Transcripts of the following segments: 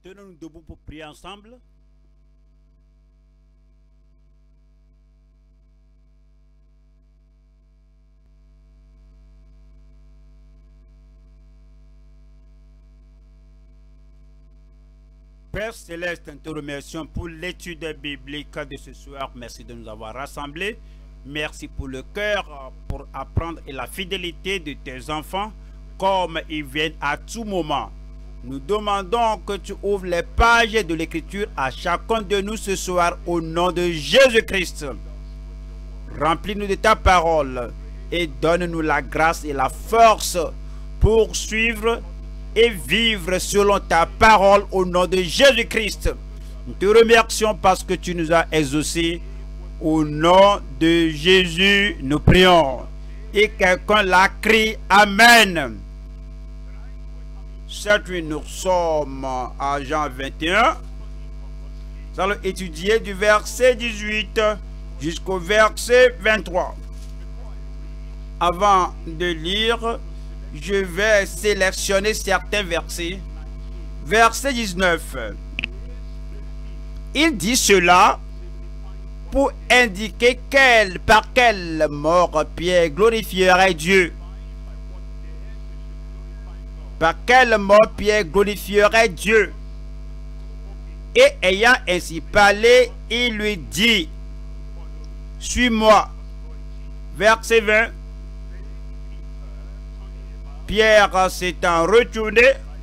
Tenons-nous debout pour prier ensemble. Père Céleste, nous te remercions pour l'étude biblique de ce soir. Merci de nous avoir rassemblés. Merci pour le cœur, pour apprendre et la fidélité de tes enfants, comme ils viennent à tout moment. Nous demandons que tu ouvres les pages de l'Écriture à chacun de nous ce soir au nom de Jésus-Christ. Remplis-nous de ta parole et donne-nous la grâce et la force pour suivre et vivre selon ta parole au nom de Jésus-Christ. Nous te remercions parce que tu nous as exaucés. Au nom de Jésus, nous prions. Et quelqu'un l'a crié Amen. Cette nuit, nous sommes à Jean 21. Nous allons étudier du verset 18 jusqu'au verset 23. Avant de lire, je vais sélectionner certains versets. Verset 19. Il dit cela pour indiquer par quelle mort Pierre glorifierait Dieu. Par quelle mort Pierre glorifierait Dieu. Et ayant ainsi parlé, il lui dit, suis-moi. Verset 20. Pierre s'étant retourné,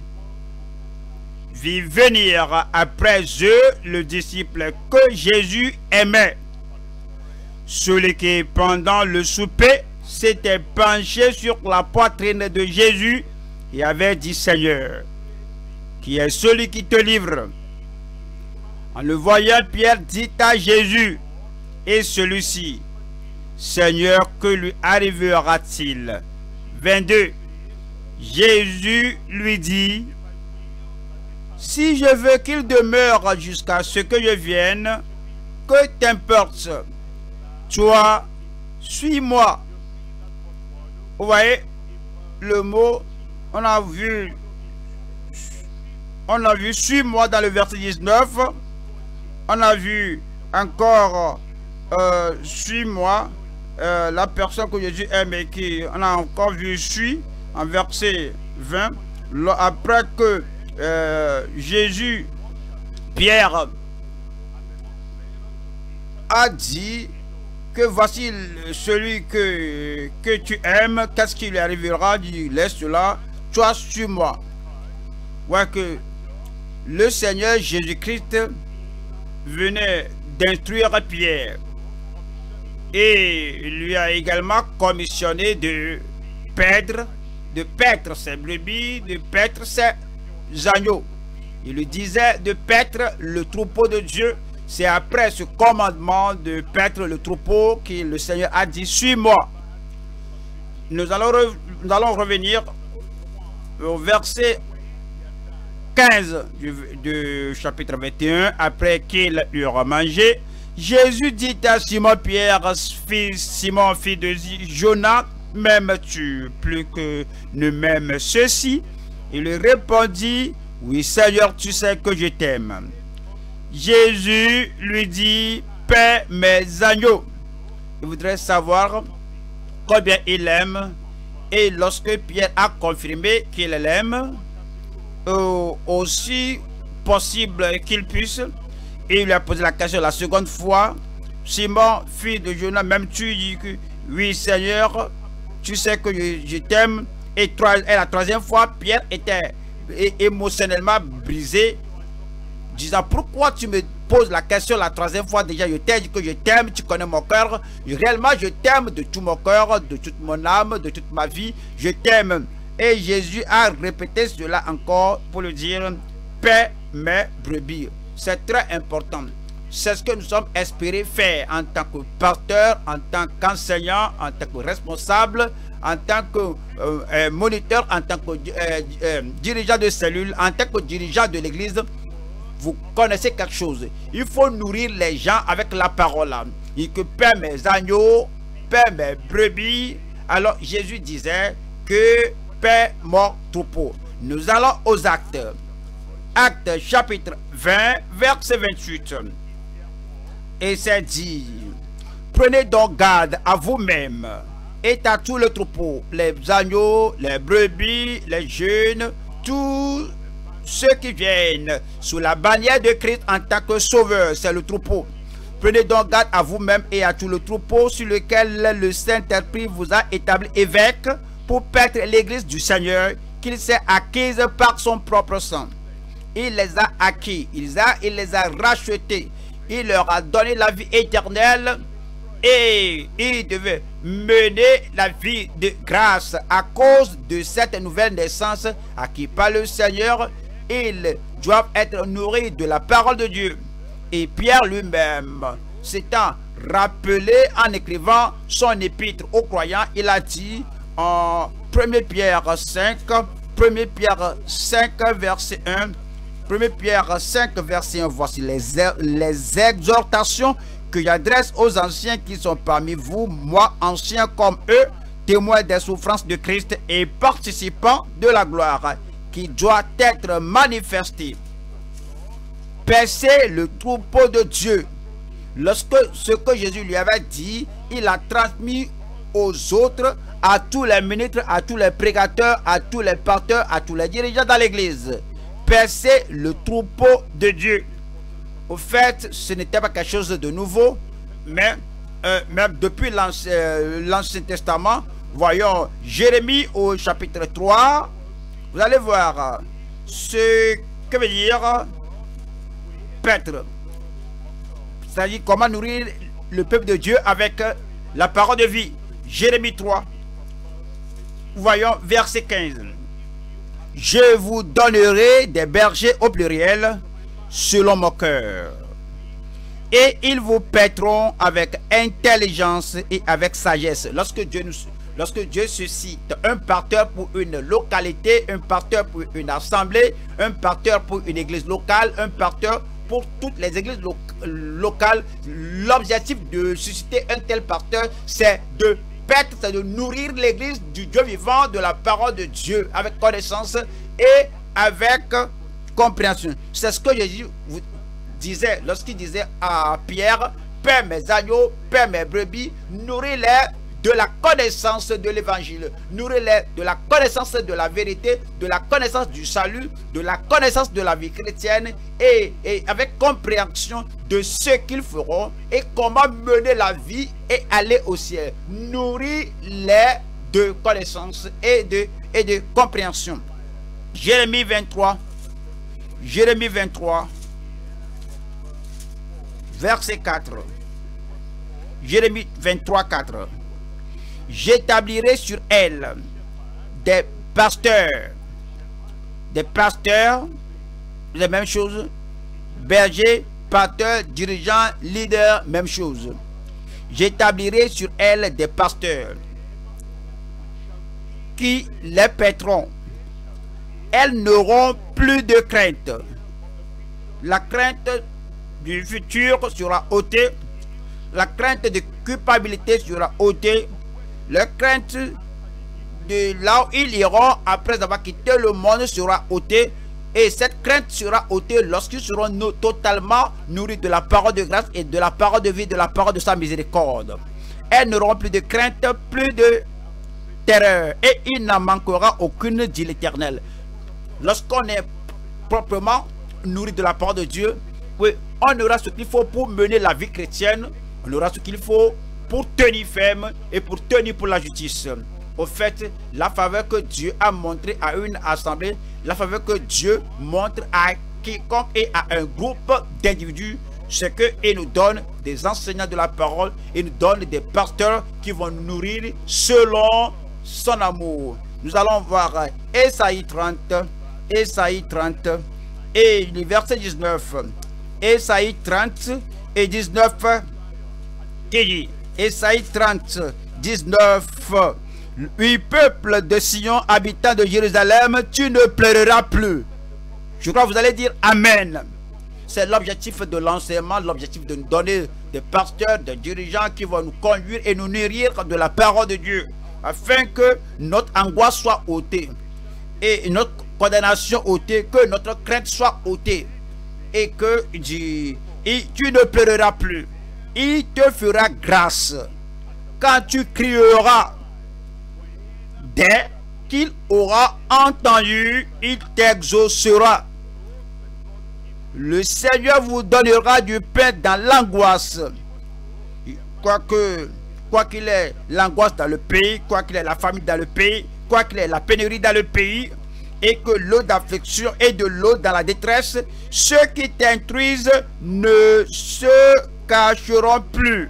vit venir après eux le disciple que Jésus aimait. Celui qui, pendant le souper, s'était penché sur la poitrine de Jésus et avait dit, Seigneur, qui est celui qui te livre? En le voyant, Pierre dit à Jésus, et celui-ci, Seigneur, que lui arrivera-t-il? 22. Jésus lui dit, si je veux qu'il demeure jusqu'à ce que je vienne, que t'importe? Toi, suis-moi. Vous voyez, le mot, on a vu suis-moi dans le verset 19. On a vu encore suis-moi, la personne que Jésus aime et qui, on a encore vu suis en verset 20. Après que Jésus, Pierre a dit que voici celui que tu aimes, qu'est-ce qui lui arrivera? Dit, laisse cela, toi suis-moi. Ouais, que le Seigneur Jésus-Christ venait d'instruire Pierre et lui a également commissionné de paître ses brebis, de paître ses agneaux. Il lui disait de paître le troupeau de Dieu. C'est après ce commandement de paître le troupeau que le Seigneur a dit, suis-moi. Nous allons revenir au verset 15 du chapitre 21. Après qu'il eut mangé, Jésus dit à Simon Pierre, Simon, fils de Jonas, m'aimes-tu plus que ne m'aime ceci? Il lui répondit, oui Seigneur, tu sais que je t'aime. Jésus lui dit, paie mes agneaux. Il voudrait savoir combien il aime. Et lorsque Pierre a confirmé qu'il l'aime, aussi possible qu'il puisse, et il lui a posé la question la seconde fois, Simon, fils de Jonas, m'aimes-tu? Il dit, oui Seigneur, tu sais que je t'aime. Et la troisième fois, Pierre était émotionnellement brisé, disant, pourquoi tu me poses la question la troisième fois? Déjà je t'ai dit que je t'aime, tu connais mon cœur, réellement je t'aime de tout mon cœur, de toute mon âme, de toute ma vie, je t'aime. Et Jésus a répété cela encore pour lui dire, paie mes brebis. C'est très important. C'est ce que nous sommes espérés faire en tant que pasteur, en tant qu'enseignant, en tant que responsable, en tant que moniteur, en tant que dirigeant de cellule, en tant que dirigeant de l'église. Vous connaissez quelque chose. Il faut nourrir les gens avec la parole. Il que paie mes agneaux, paie mes brebis. Alors Jésus disait que paie mon troupeau. Nous allons aux actes. Actes chapitre 20, verset 28. Et c'est dit, prenez donc garde à vous-même et à tout le troupeau, les agneaux, les brebis, les jeunes, tous ceux qui viennent sous la bannière de Christ en tant que sauveur, c'est le troupeau. Prenez donc garde à vous-même et à tout le troupeau sur lequel le Saint-Esprit vous a établi évêque pour paître l'église du Seigneur qu'il s'est acquise par son propre sang. Il les a acquis, il les a rachetés, il leur a donné la vie éternelle et il devait mener la vie de grâce à cause de cette nouvelle naissance acquise par le Seigneur. Ils doivent être nourris de la parole de Dieu. Et Pierre lui-même s'étant rappelé en écrivant son épître aux croyants, il a dit en 1 Pierre 5, 1 Pierre 5 verset 1, 1 Pierre 5 verset 1, voici les exhortations que j'adresse aux anciens qui sont parmi vous, moi ancien comme eux, témoins des souffrances de Christ et participants de la gloire qui doit être manifestée. Percez le troupeau de Dieu. Lorsque ce que Jésus lui avait dit, il a transmis aux autres, à tous les ministres, à tous les prédicateurs, à tous les pasteurs, à tous les dirigeants dans l'église. Percez le troupeau de Dieu. Au fait, ce n'était pas quelque chose de nouveau, mais même depuis l'Ancien Testament, voyons Jérémie au chapitre 3, vous allez voir ce que veut dire paître. C'est-à-dire comment nourrir le peuple de Dieu avec la parole de vie. Jérémie 3, voyons verset 15. Je vous donnerai des bergers au pluriel selon mon cœur, et ils vous paîtront avec intelligence et avec sagesse. Lorsque Dieu suscite un pasteur pour une localité, un pasteur pour une assemblée, un pasteur pour une église locale, un pasteur pour toutes les églises locales, l'objectif de susciter un tel pasteur, c'est de paître, c'est de nourrir l'église du Dieu vivant, de la parole de Dieu, avec connaissance et avec compréhension. C'est ce que Jésus vous disait lorsqu'il disait à Pierre, paie mes agneaux, paie mes brebis, nourris-les de la connaissance de l'évangile, nourris-les de la connaissance de la vérité, de la connaissance du salut, de la connaissance de la vie chrétienne et avec compréhension de ce qu'ils feront et comment mener la vie et aller au ciel. Nourris-les de connaissance et de compréhension. Jérémie 23, verset 4. Jérémie 23, 4. J'établirai sur elle des pasteurs, la même chose, bergers, pasteurs, dirigeants, leaders, même chose. J'établirai sur elle des pasteurs qui les paîtront. Elles n'auront plus de crainte. La crainte du futur sera ôtée. La crainte de culpabilité sera ôtée. La crainte de là où ils iront après avoir quitté le monde sera ôtée. Et cette crainte sera ôtée lorsqu'ils seront totalement nourris de la parole de grâce et de la parole de vie, de la parole de sa miséricorde. Elles n'auront plus de crainte, plus de terreur. Et il n'en manquera aucune, dit l'Éternel. Lorsqu'on est proprement nourri de la parole de Dieu, oui, on aura ce qu'il faut pour mener la vie chrétienne. On aura ce qu'il faut pour tenir ferme et pour tenir pour la justice. Au fait, la faveur que Dieu a montrée à une assemblée, la faveur que Dieu montre à quiconque et à un groupe d'individus, c'est qu'il nous donne des enseignants de la parole, il nous donne des pasteurs qui vont nous nourrir selon son amour. Nous allons voir Ésaïe 30 et le verset 19. Ésaïe 30 et 19 qui dit, Ésaïe 30, 19. Oui, peuple de Sion, habitant de Jérusalem, tu ne pleureras plus. Je crois que vous allez dire Amen. C'est l'objectif de l'enseignement, l'objectif de nous donner des pasteurs, des dirigeants qui vont nous conduire et nous nourrir de la parole de Dieu, afin que notre angoisse soit ôtée et notre condamnation ôtée, que notre crainte soit ôtée. Et que tu ne pleureras plus. Il te fera grâce. Quand tu crieras, dès qu'il aura entendu, il t'exaucera. Le Seigneur vous donnera du pain dans l'angoisse. Quoi qu'il ait l'angoisse dans le pays, quoi qu'il ait la famine dans le pays, quoi qu'il ait la pénurie dans le pays, et que l'eau d'affliction et de l'eau dans la détresse, ceux qui t'instruisent ne se cacheront plus.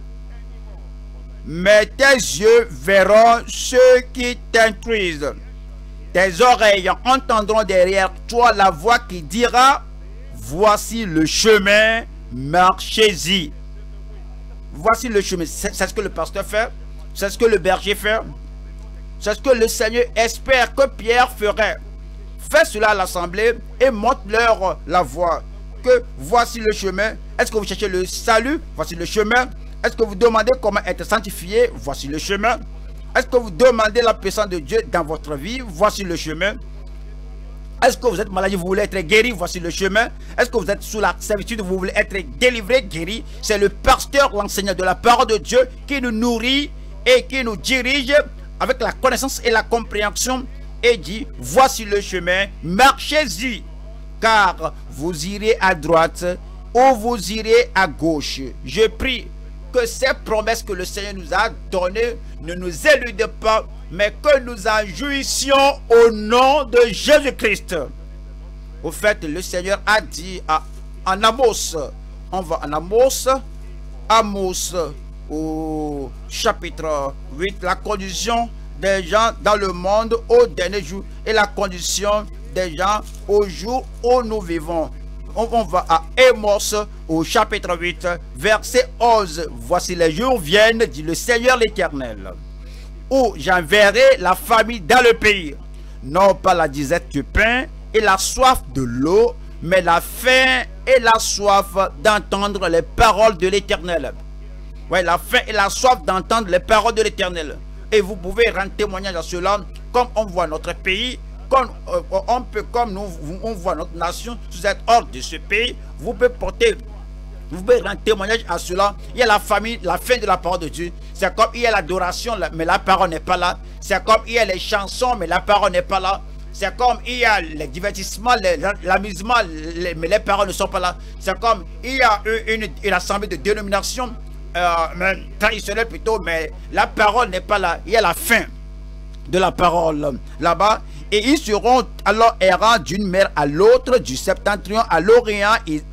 Mais tes yeux verront ceux qui t'instruisent. Tes oreilles entendront derrière toi la voix qui dira, voici le chemin, marchez-y. Voici le chemin. C'est ce que le pasteur fait. C'est ce que le berger fait. C'est ce que le Seigneur espère que Pierre ferait. Fais cela à l'assemblée et montre-leur la voie. Que voici le chemin. Est-ce que vous cherchez le salut? Voici le chemin. Est-ce que vous demandez comment être sanctifié? Voici le chemin. Est-ce que vous demandez la puissance de Dieu dans votre vie? Voici le chemin. Est-ce que vous êtes malade, vous voulez être guéri? Voici le chemin. Est-ce que vous êtes sous la servitude, vous voulez être délivré, guéri? C'est le pasteur, l'enseignant de la parole de Dieu qui nous nourrit et qui nous dirige avec la connaissance et la compréhension et dit, voici le chemin, marchez-y, car vous irez à droite ou vous irez à gauche. Je prie que ces promesses que le Seigneur nous a données ne nous éludent pas, mais que nous en jouissions au nom de Jésus-Christ. Au fait, le Seigneur a dit en Amos, on va en Amos au chapitre 8, la condition des gens dans le monde au dernier jour et la condition des gens au jour où nous vivons. On va à Amos au chapitre 8, verset 11. Voici les jours viennent, dit le Seigneur l'Éternel, où j'enverrai la famille dans le pays, non pas la disette du pain et la soif de l'eau, mais la faim et la soif d'entendre les paroles de l'Éternel. Oui, la faim et la soif d'entendre les paroles de l'Éternel. Et vous pouvez rendre témoignage à cela, comme on voit notre pays, comme on voit notre nation. Si vous êtes hors de ce pays, vous pouvez rendre témoignage à cela. Il y a la famille, la fin de la parole de Dieu. C'est comme il y a l'adoration, mais la parole n'est pas là. C'est comme il y a les chansons, mais la parole n'est pas là. C'est comme il y a les divertissements, l'amusement, mais les paroles ne sont pas là. C'est comme il y a une assemblée de dénomination traditionnelle plutôt, mais la parole n'est pas là. Il y a la fin de la parole là-bas. Et ils seront alors errants d'une mer à l'autre, du septentrion à l'orient.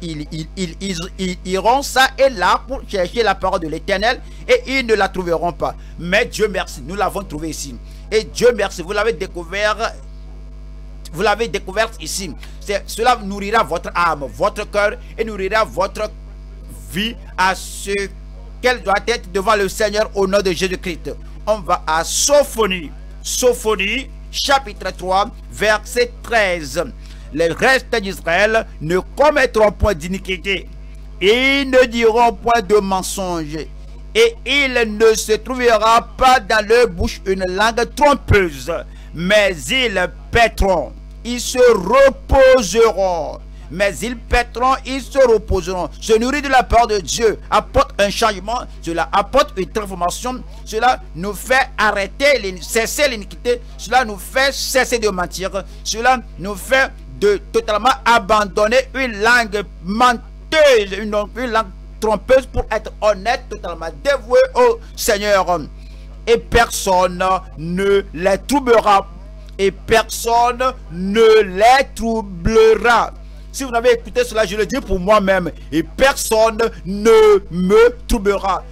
Ils iront ça et là pour chercher la parole de l'Éternel et ils ne la trouveront pas. Mais Dieu merci, nous l'avons trouvé ici. Et Dieu merci, vous l'avez découvert. Vous l'avez découverte ici. Cela nourrira votre âme, votre cœur et nourrira votre vie à ce qu'elle doit être devant le Seigneur au nom de Jésus-Christ. On va à Sophonie. Sophonie, chapitre 3, verset 13. Les restes d'Israël ne commettront point d'iniquité. Ils ne diront point de mensonge. Et il ne se trouvera pas dans leur bouche une langue trompeuse. Mais ils paîtront. Ils se reposeront. Mais ils paîtront, ils se reposeront. Se nourrir de la parole de Dieu apporte un changement. Cela apporte une transformation. Cela nous fait arrêter, cesser l'iniquité. Cela nous fait cesser de mentir. Cela nous fait de totalement abandonner une langue menteuse, une langue trompeuse pour être honnête, totalement dévoué au Seigneur. Et personne ne les troublera. Et personne ne les troublera. Si vous n'avez écouté cela, je le dis pour moi-même. Et personne ne me troublera.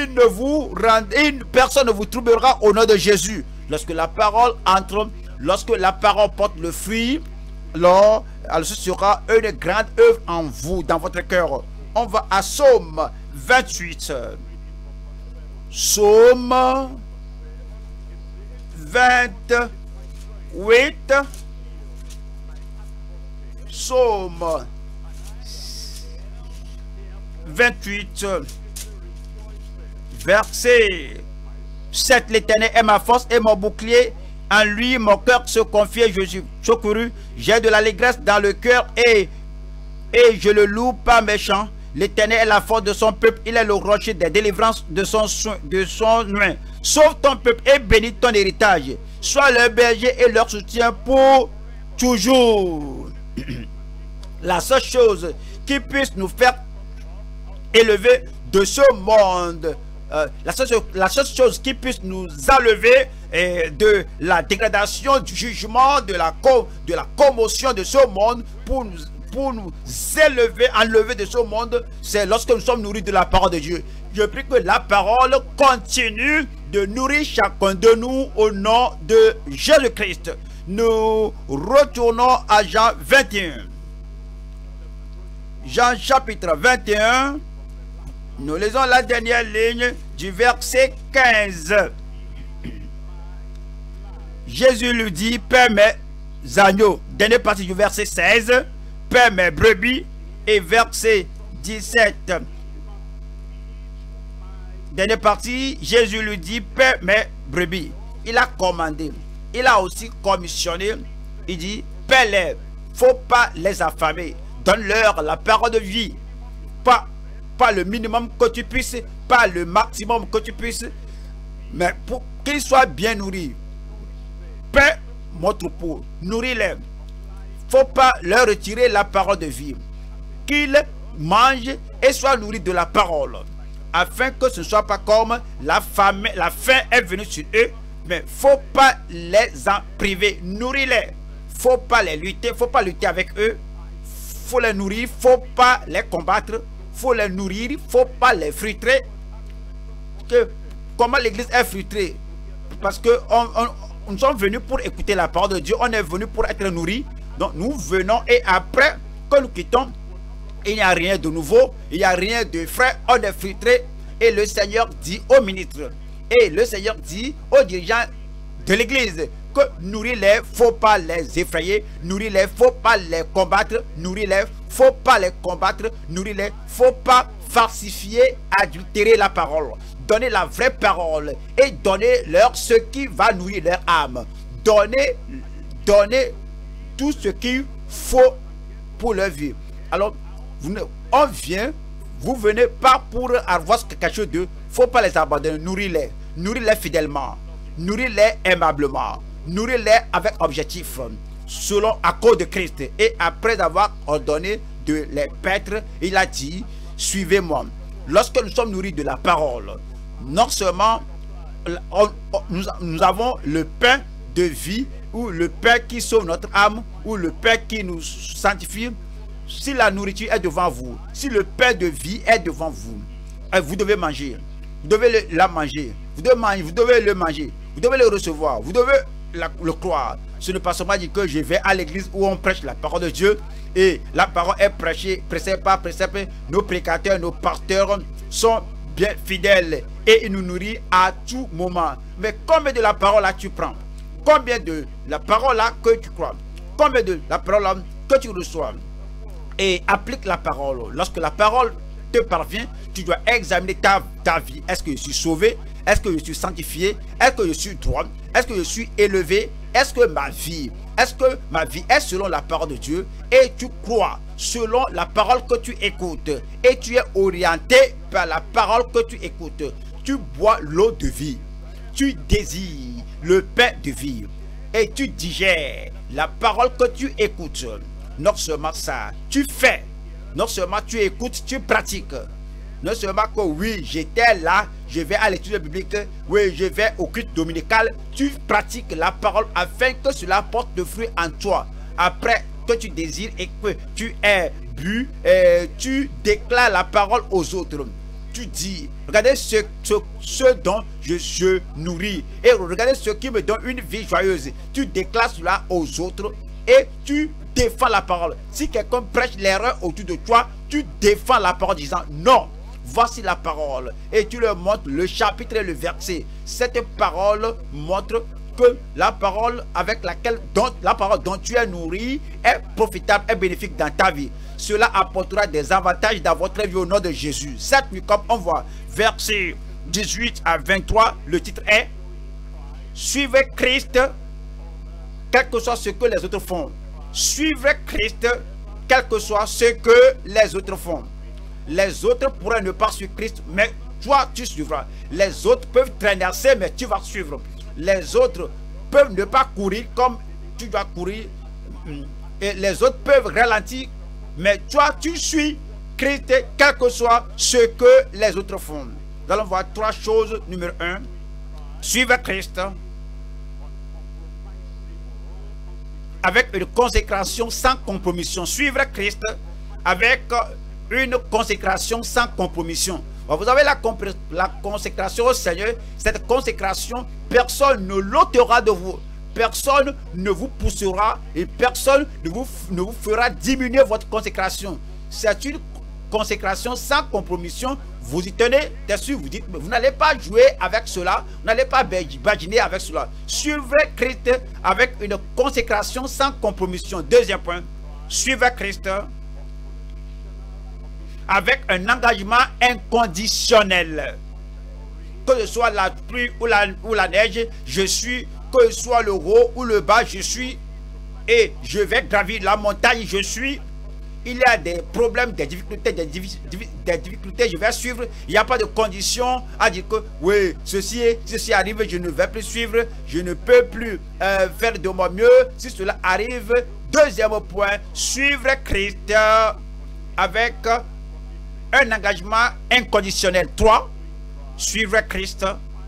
Personne ne vous troublera au nom de Jésus. Lorsque la parole entre, lorsque la parole porte le fruit, alors ce sera une grande œuvre en vous, dans votre cœur. On va à Psaume 28. Psaume 28. Psaume 28, verset 7. L'Éternel est ma force et mon bouclier. En lui, mon cœur se confiait, je suis secouru. J'ai de l'allégresse dans le cœur et je le loue pas méchant. L'Éternel est la force de son peuple. Il est le rocher des délivrances de son nuin. Sauve ton peuple et bénis ton héritage. Sois leur berger et leur soutien pour toujours. La seule chose qui puisse nous faire élever de ce monde, la seule chose qui puisse nous enlever de la dégradation, du jugement, de la commotion de ce monde, pour nous élever, enlever de ce monde, c'est lorsque nous sommes nourris de la parole de Dieu. Je prie que la parole continue de nourrir chacun de nous au nom de Jésus-Christ. Nous retournons à Jean 21. Jean chapitre 21. Nous lisons la dernière ligne du verset 15. Jésus lui dit, Père mes agneaux. Dernière partie du verset 16. Père mes brebis. Et verset 17. Dernière partie, Jésus lui dit, Père mes brebis. Il a commandé. Il a aussi commissionné. Il dit, Père-les, faut pas les affamer. Donne-leur la parole de vie. Pas le minimum que tu puisses, pas le maximum que tu puisses, mais pour qu'ils soient bien nourris. Paix mon troupeau, nourris-les. Faut pas leur retirer la parole de vie. Qu'ils mangent et soient nourris de la parole, afin que ce ne soit pas comme la faim est venue sur eux, mais faut pas les en priver. Nourris-les. Faut pas les lutter, faut pas lutter avec eux. Faut les nourrir, faut pas les combattre. Faut les nourrir, faut pas les frustrer. Comment l'église est frustrée? Parce que nous sommes venus pour écouter la parole de Dieu. On est venu pour être nourris. Donc nous venons et après que nous quittons, il n'y a rien de nouveau, il n'y a rien de frais. On est frustré. Et le Seigneur dit aux ministres, et le Seigneur dit aux dirigeants de l'église que nourrir-les, faut pas les effrayer. Nourrir-les, faut pas les combattre. Nourrir-les, faut pas les combattre. Nourrir-les, faut pas falsifier, adultérer la parole. Donnez la vraie parole et donnez-leur ce qui va nourrir leur âme. Donnez tout ce qu'il faut pour leur vie. Alors, on vient, vous venez pas pour avoir quelque chose de, faut pas les abandonner. Nourrir-les, nourrir-les fidèlement, nourrir-les aimablement, nourrir-les avec objectif, selon à cause de Christ. Et après avoir ordonné de les paître, il a dit, suivez-moi. Lorsque nous sommes nourris de la parole, non seulement nous avons le pain de vie, ou le pain qui sauve notre âme, ou le pain qui nous sanctifie. Si la nourriture est devant vous, si le pain de vie est devant vous, vous devez manger, vous devez la manger, vous devez le manger, vous devez le recevoir, vous devez le croire. Ce n'est pas seulement dire que je vais à l'église où on prêche la parole de Dieu et la parole est prêchée précepte par précepte. Nos prédicateurs, nos pasteurs sont bien fidèles et ils nous nourrissent à tout moment. Mais combien de la parole là tu prends? Combien de la parole là que tu crois? Combien de la parole là que tu reçois? Et applique la parole. Lorsque la parole te parvient, tu dois examiner ta vie. Est-ce que je suis sauvé? Est-ce que je suis sanctifié? Est-ce que je suis droit? Est-ce que je suis élevé? Est-ce que ma vie est selon la parole de Dieu? Et tu crois selon la parole que tu écoutes. Et tu es orienté par la parole que tu écoutes. Tu bois l'eau de vie. Tu désires le pain de vie. Et tu digères la parole que tu écoutes. Non seulement ça, tu fais. Non seulement tu écoutes, tu pratiques. Non seulement que oui, j'étais là, je vais à l'étude biblique, oui, je vais au culte dominical. Tu pratiques la parole afin que cela porte de fruits en toi. Après que tu désires et que tu es bu, tu déclares la parole aux autres. Tu dis, regardez ce dont je nourris. Et regardez ce qui me donne une vie joyeuse. Tu déclares cela aux autres et tu défends la parole. Si quelqu'un prêche l'erreur autour de toi, tu défends la parole disant non, voici la parole. Et tu leur montres le chapitre et le verset. Cette parole montre que la parole dont tu es nourri est profitable et bénéfique dans ta vie. Cela apportera des avantages dans votre vie au nom de Jésus. Cette nuit, comme on voit, verset 18 à 23, le titre est Suivez Christ quel que soit ce que les autres font. Suivre Christ, quel que soit ce que les autres font. Les autres pourraient ne pas suivre Christ, mais toi, tu suivras. Les autres peuvent traînasser, mais tu vas suivre. Les autres peuvent ne pas courir comme tu dois courir. Et les autres peuvent ralentir, mais toi, tu suis Christ, quel que soit ce que les autres font. Nous allons voir trois choses. Numéro 1, suivre Christ avec une consécration sans compromission. Suivre Christ avec une consécration sans compromission. Vous avez la consécration au Seigneur. Cette consécration, personne ne l'ôtera de vous. Personne ne vous poussera et personne ne vous fera diminuer votre consécration. C'est une consécration sans compromission. Vous y tenez dessus, vous dites, mais vous n'allez pas jouer avec cela, vous n'allez pas badiner avec cela. Suivez Christ avec une consécration sans compromission. Deuxième point, suivez Christ avec un engagement inconditionnel. Que ce soit la pluie ou la neige, je suis. Que ce soit le haut ou le bas, je suis. Et je vais gravir la montagne, je suis. Il y a des problèmes, des difficultés, je vais suivre. Il n'y a pas de condition à dire que oui, ceci arrive, je ne vais plus suivre, je ne peux plus faire de mon mieux si cela arrive. Deuxième point, suivre Christ avec un engagement inconditionnel. 3, suivre Christ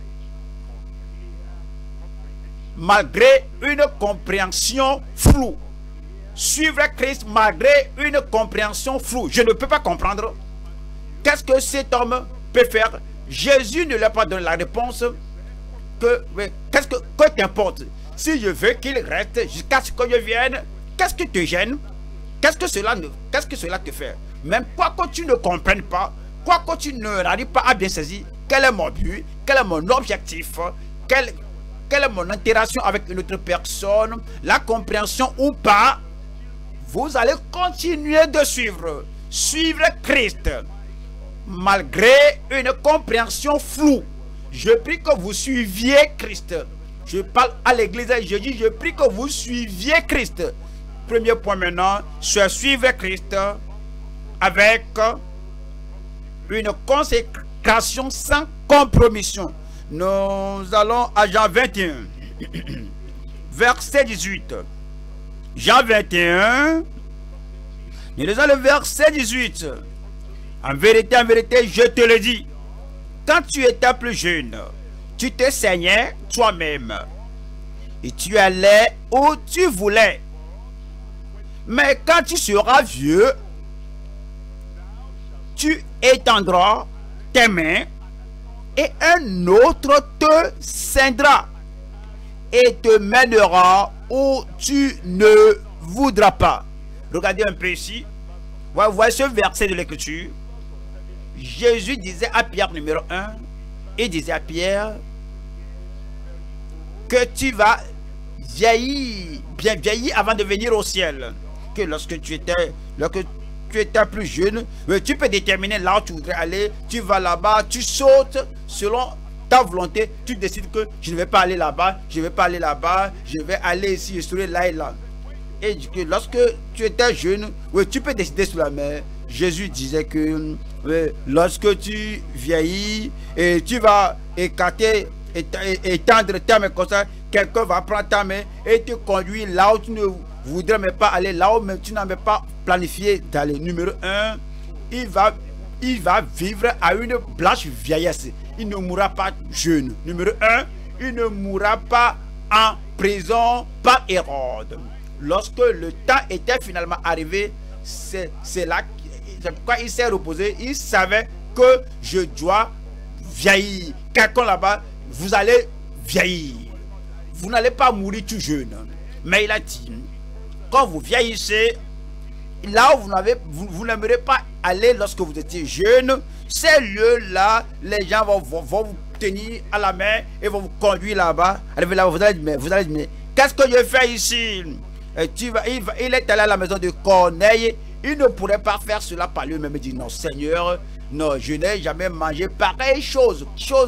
malgré une compréhension floue. Suivre Christ malgré une compréhension floue. Je ne peux pas comprendre. Qu'est-ce que cet homme peut faire? Jésus ne lui a pas donné la réponse. Qu'est-ce que t'importe? Si je veux qu'il reste jusqu'à ce que je vienne, qu'est-ce que te gêne? Qu'est-ce que cela te fait? Même quoi que tu ne comprennes pas, quoi que tu n'arrives pas à bien saisir, quel est mon but? Quel est mon objectif? Quelle est mon interaction avec une autre personne? La compréhension ou pas, vous allez continuer de suivre. Suivre Christ malgré une compréhension floue. Je prie que vous suiviez Christ. Je parle à l'église et je dis, je prie que vous suiviez Christ. Premier point maintenant, c'est suivre Christ avec une consécration sans compromission. Nous allons à Jean 21, verset 18. Jean 21, nous lisons le verset 18. En vérité, je te le dis, quand tu étais plus jeune, tu te saignais toi-même et tu allais où tu voulais. Mais quand tu seras vieux, tu étendras tes mains et un autre te ceindra et te mènera où tu ne voudras pas. Regardez un peu ici. Vous voyez ce verset de l'écriture. Jésus disait à Pierre numéro 1, il disait à Pierre que tu vas vieillir, bien vieillir avant de venir au ciel. Que lorsque tu étais plus jeune, tu peux déterminer là où tu voudrais aller, tu vas là-bas, tu sautes selon ta volonté, tu décides que je ne vais pas aller là-bas, je ne vais pas aller là-bas, je vais aller ici, je serai là et là. Et que lorsque tu étais jeune, tu peux décider sur la mer. Jésus disait que lorsque tu vieillis et tu vas écarter, étendre ta main comme ça, quelqu'un va prendre ta main et te conduire là où tu ne voudrais même pas aller, là où même tu n'as même pas planifié d'aller. Numéro 1, il va vivre à une blanche vieillesse. Il ne mourra pas jeune. Numéro 1, il ne mourra pas en prison par Hérode. Lorsque le temps était finalement arrivé, c'est là pourquoi il s'est reposé. Il savait que je dois vieillir. Quelqu'un là-bas, vous allez vieillir. Vous n'allez pas mourir tout jeune. Mais il a dit, quand vous vieillissez, là où vous n'aimerez pas aller lorsque vous étiez jeune, ces lieux-là, les gens vont vous tenir à la main et vont vous conduire là-bas. Vous allez dire, mais qu'est-ce que je fais ici? Il est allé à la maison de Corneille il ne pourrait pas faire cela par lui-même. Il dit non, Seigneur, non, je n'ai jamais mangé pareille chose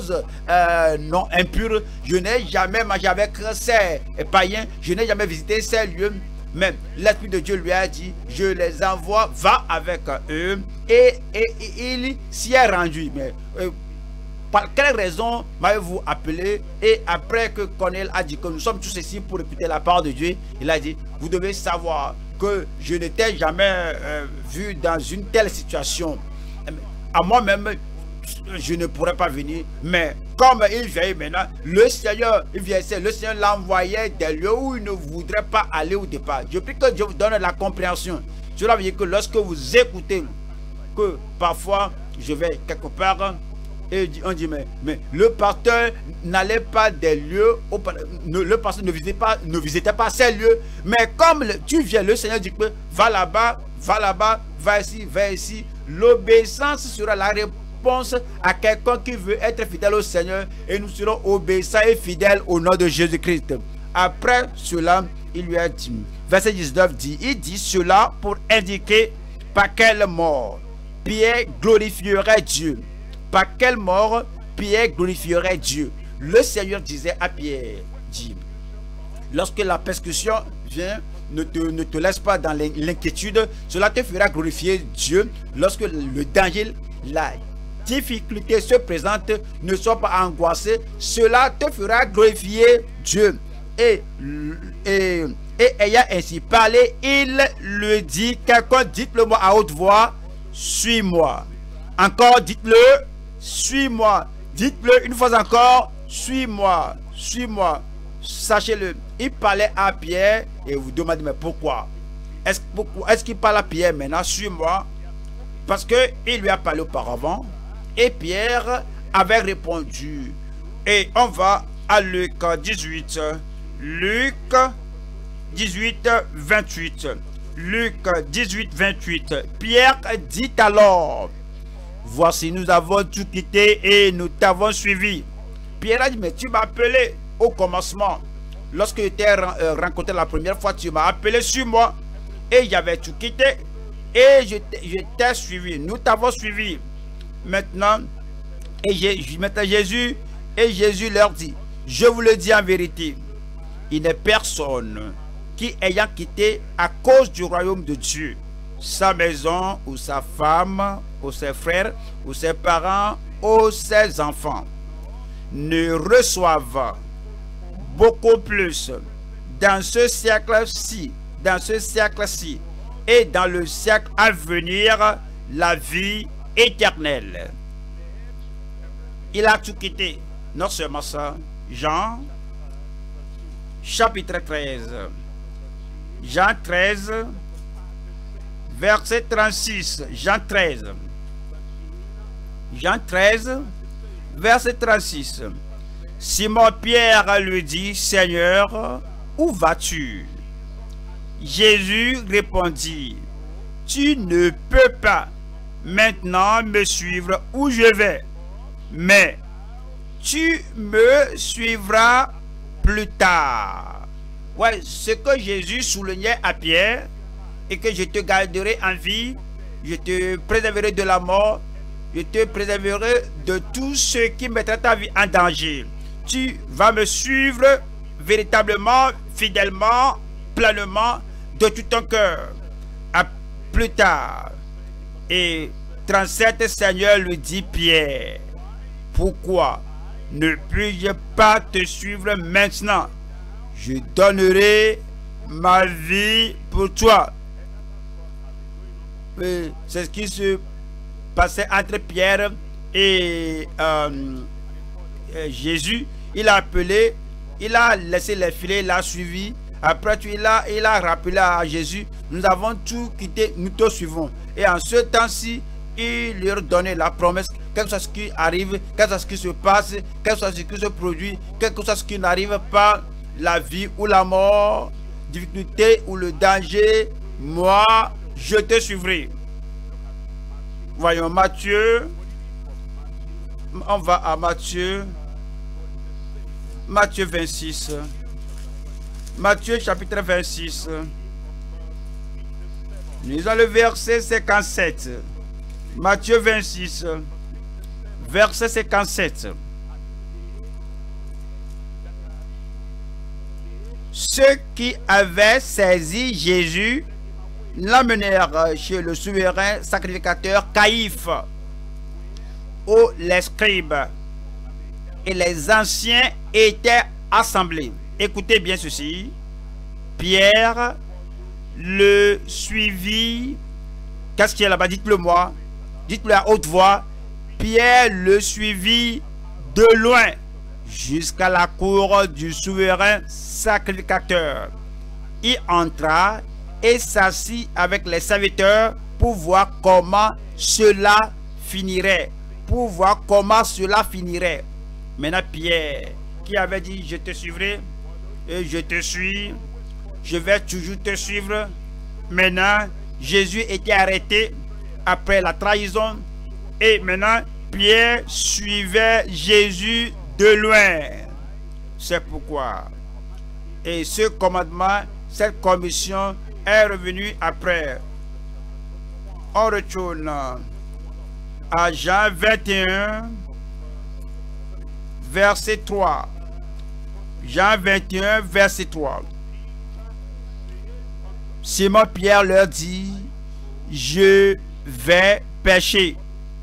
non impure. Je n'ai jamais mangé avec ces païens. Je n'ai jamais visité ces lieux. Mais l'Esprit de Dieu lui a dit, je les envoie, va avec eux. Et il s'y est rendu. Mais par quelle raison m'avez-vous appelé? Et après que Corneille a dit que nous sommes tous ici pour écouter la parole de Dieu, il a dit, vous devez savoir que je n'étais jamais vu dans une telle situation. À moi-même, je ne pourrais pas venir, mais comme il vient maintenant, le Seigneur, le Seigneur l'envoyait des lieux où il ne voudrait pas aller au départ. Je prie que Dieu vous donne la compréhension. Cela veut dire que lorsque vous écoutez, que parfois je vais quelque part, et on dit, mais le pasteur n'allait pas des lieux, le pasteur ne visitait pas ces lieux, mais comme tu viens, le Seigneur dit que va là-bas, va ici. L'obéissance sera la réponse à quelqu'un qui veut être fidèle au Seigneur, et nous serons obéissants et fidèles au nom de Jésus-Christ. Après cela, il lui a dit, verset 19 dit, il dit cela pour indiquer par quelle mort Pierre glorifierait Dieu. Par quelle mort Pierre glorifierait Dieu. Le Seigneur disait à Pierre, dit, lorsque la persécution vient, ne te laisse pas dans l'inquiétude, cela te fera glorifier Dieu. Lorsque le danger, la difficulté se présente, ne sois pas angoissé, cela te fera glorifier Dieu. Et ayant ainsi parlé, il lui dit, quelqu'un dites-le moi à haute voix, suis-moi. Encore dites-le, suis-moi. Dites-le une fois encore, suis-moi, suis-moi. Sachez-le, il parlait à Pierre et vous demandez, mais pourquoi? Est-ce qu'il parle à Pierre maintenant? Suis-moi. Parce qu'il lui a parlé auparavant et Pierre avait répondu. Et on va à Luc 18. Luc 18, 28. Luc 18, 28. Pierre dit alors, voici, nous avons tout quitté et nous t'avons suivi. Pierre a dit, mais tu m'as appelé au commencement. Lorsque je t'ai rencontré la première fois, tu m'as appelé sur moi. Et j'avais tout quitté. Et je t'ai suivi. Nous t'avons suivi. Maintenant, Jésus leur dit, je vous le dis en vérité, il n'est personne qui, ayant quitté à cause du royaume de Dieu, sa maison ou sa femme ou ses frères ou ses parents ou ses enfants, ne reçoivent beaucoup plus dans ce siècle-ci, et dans le siècle à venir, la vie éternelle. Il a tout quitté. Non seulement ça, Jean chapitre 13. Jean 13, verset 36. Jean 13. Jean 13, verset 36. Simon-Pierre lui dit, Seigneur, où vas-tu? Jésus répondit, tu ne peux pas maintenant me suivre où je vais, mais tu me suivras plus tard. Ouais, ce que Jésus soulignait à Pierre, et que je te garderai en vie, je te préserverai de la mort, je te préserverai de tout ce qui mettra ta vie en danger. Tu vas me suivre véritablement, fidèlement, pleinement, de tout ton cœur. À plus tard. Et 37, Seigneur lui dit, Pierre, pourquoi ne puis-je pas te suivre maintenant? Je donnerai ma vie pour toi. C'est ce qui se passait entre Pierre et Jésus. Il a appelé, il a laissé les filets, il a suivi. Après, il a rappelé à Jésus, nous avons tout quitté, nous te suivons. Et en ce temps-ci, il leur donnait la promesse, quel que soit ce qui arrive, quel que soit ce qui se passe, quel que soit ce qui se produit, quel que soit ce qui n'arrive pas, la vie ou la mort, difficulté ou le danger, moi, je te suivrai. Voyons Matthieu. On va à Matthieu. Matthieu 26. Matthieu chapitre 26. Nous lisons le verset 57. Matthieu 26, verset 57. Ceux qui avaient saisi Jésus l'amenèrent chez le souverain sacrificateur Caïphe, où les scribes et les anciens étaient assemblés. Écoutez bien ceci. Pierre le suivit. Qu'est-ce qu'il y a là-bas? Dites-le moi. Dites-le à haute voix. Pierre le suivit de loin jusqu'à la cour du souverain sacrificateur. Il entra et s'assit avec les serviteurs pour voir comment cela finirait. Pour voir comment cela finirait. Maintenant Pierre, qui avait dit je te suivrai et je te suis, je vais toujours te suivre. Maintenant Jésus était arrêté après la trahison et maintenant Pierre suivait Jésus de loin. C'est pourquoi, et ce commandement, cette commission est revenue après. On retourne à Jean 21 verset 3. Jean 21 verset 3. Simon Pierre leur dit: je vais pêcher.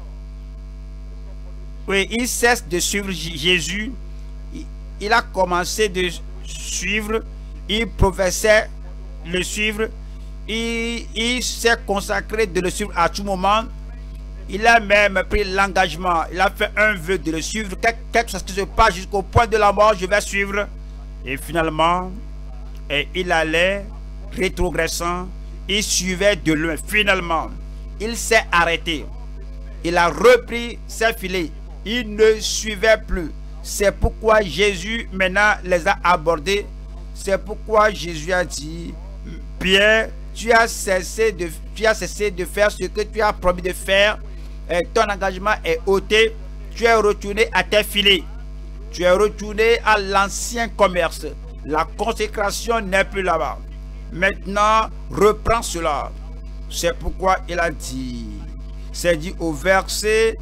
Oui, il cesse de suivre Jésus. Il a commencé de suivre. Il professait le suivre. Il s'est consacré de le suivre à tout moment. Il a même pris l'engagement. Il a fait un vœu de le suivre. Quelque chose qui se passe jusqu'au point de la mort, je vais suivre. Et finalement, il allait rétrogressant. Il suivait de loin. Finalement, il s'est arrêté. Il a repris ses filets. Il ne suivait plus. C'est pourquoi Jésus maintenant les a abordés. C'est pourquoi Jésus a dit: Pierre, tu as cessé de faire ce que tu as promis de faire. Ton engagement est ôté. Tu es retourné à tes filets. Tu es retourné à l'ancien commerce. La consécration n'est plus là-bas. Maintenant, reprends cela. C'est pourquoi il a dit, c'est dit au verset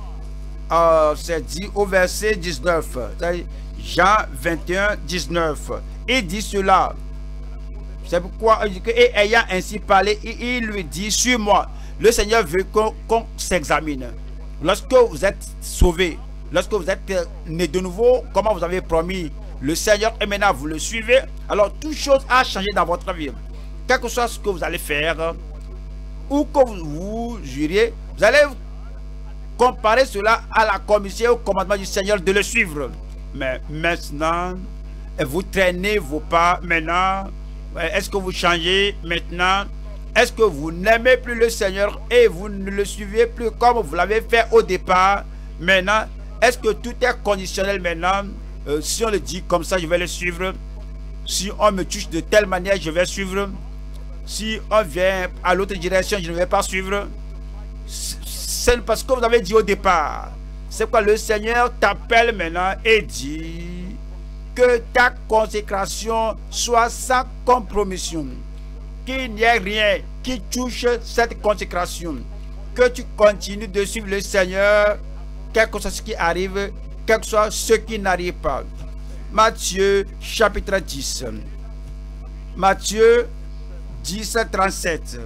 19, Jean 21, 19. Il dit cela. C'est pourquoi il dit que, et ayant ainsi parlé, il lui dit: suis-moi. Le Seigneur veut qu'on s'examine. Lorsque vous êtes sauvé, lorsque vous êtes né de nouveau, comment vous avez promis le Seigneur, et maintenant vous le suivez, alors toute chose a changé dans votre vie. Quel que soit ce que vous allez faire, ou que vous juriez, vous allez comparer cela à la commission, au commandement du Seigneur de le suivre. Mais maintenant, vous traînez vos pas. Maintenant, est-ce que vous changez maintenant? Est-ce que vous n'aimez plus le Seigneur et vous ne le suivez plus comme vous l'avez fait au départ? Maintenant, est-ce que tout est conditionnel maintenant? Si on le dit comme ça, je vais le suivre. Si on me touche de telle manière, je vais suivre. Si on vient à l'autre direction, je ne vais pas suivre. C'est parce que vous avez dit au départ. C'est pourquoi le Seigneur t'appelle maintenant et dit que ta consécration soit sans compromission. Qu'il n'y ait rien qui touche cette consécration. Que tu continues de suivre le Seigneur, quel que soit ce qui arrive, quel que soit ce qui n'arrive pas. Matthieu chapitre 10. Matthieu 10, 37.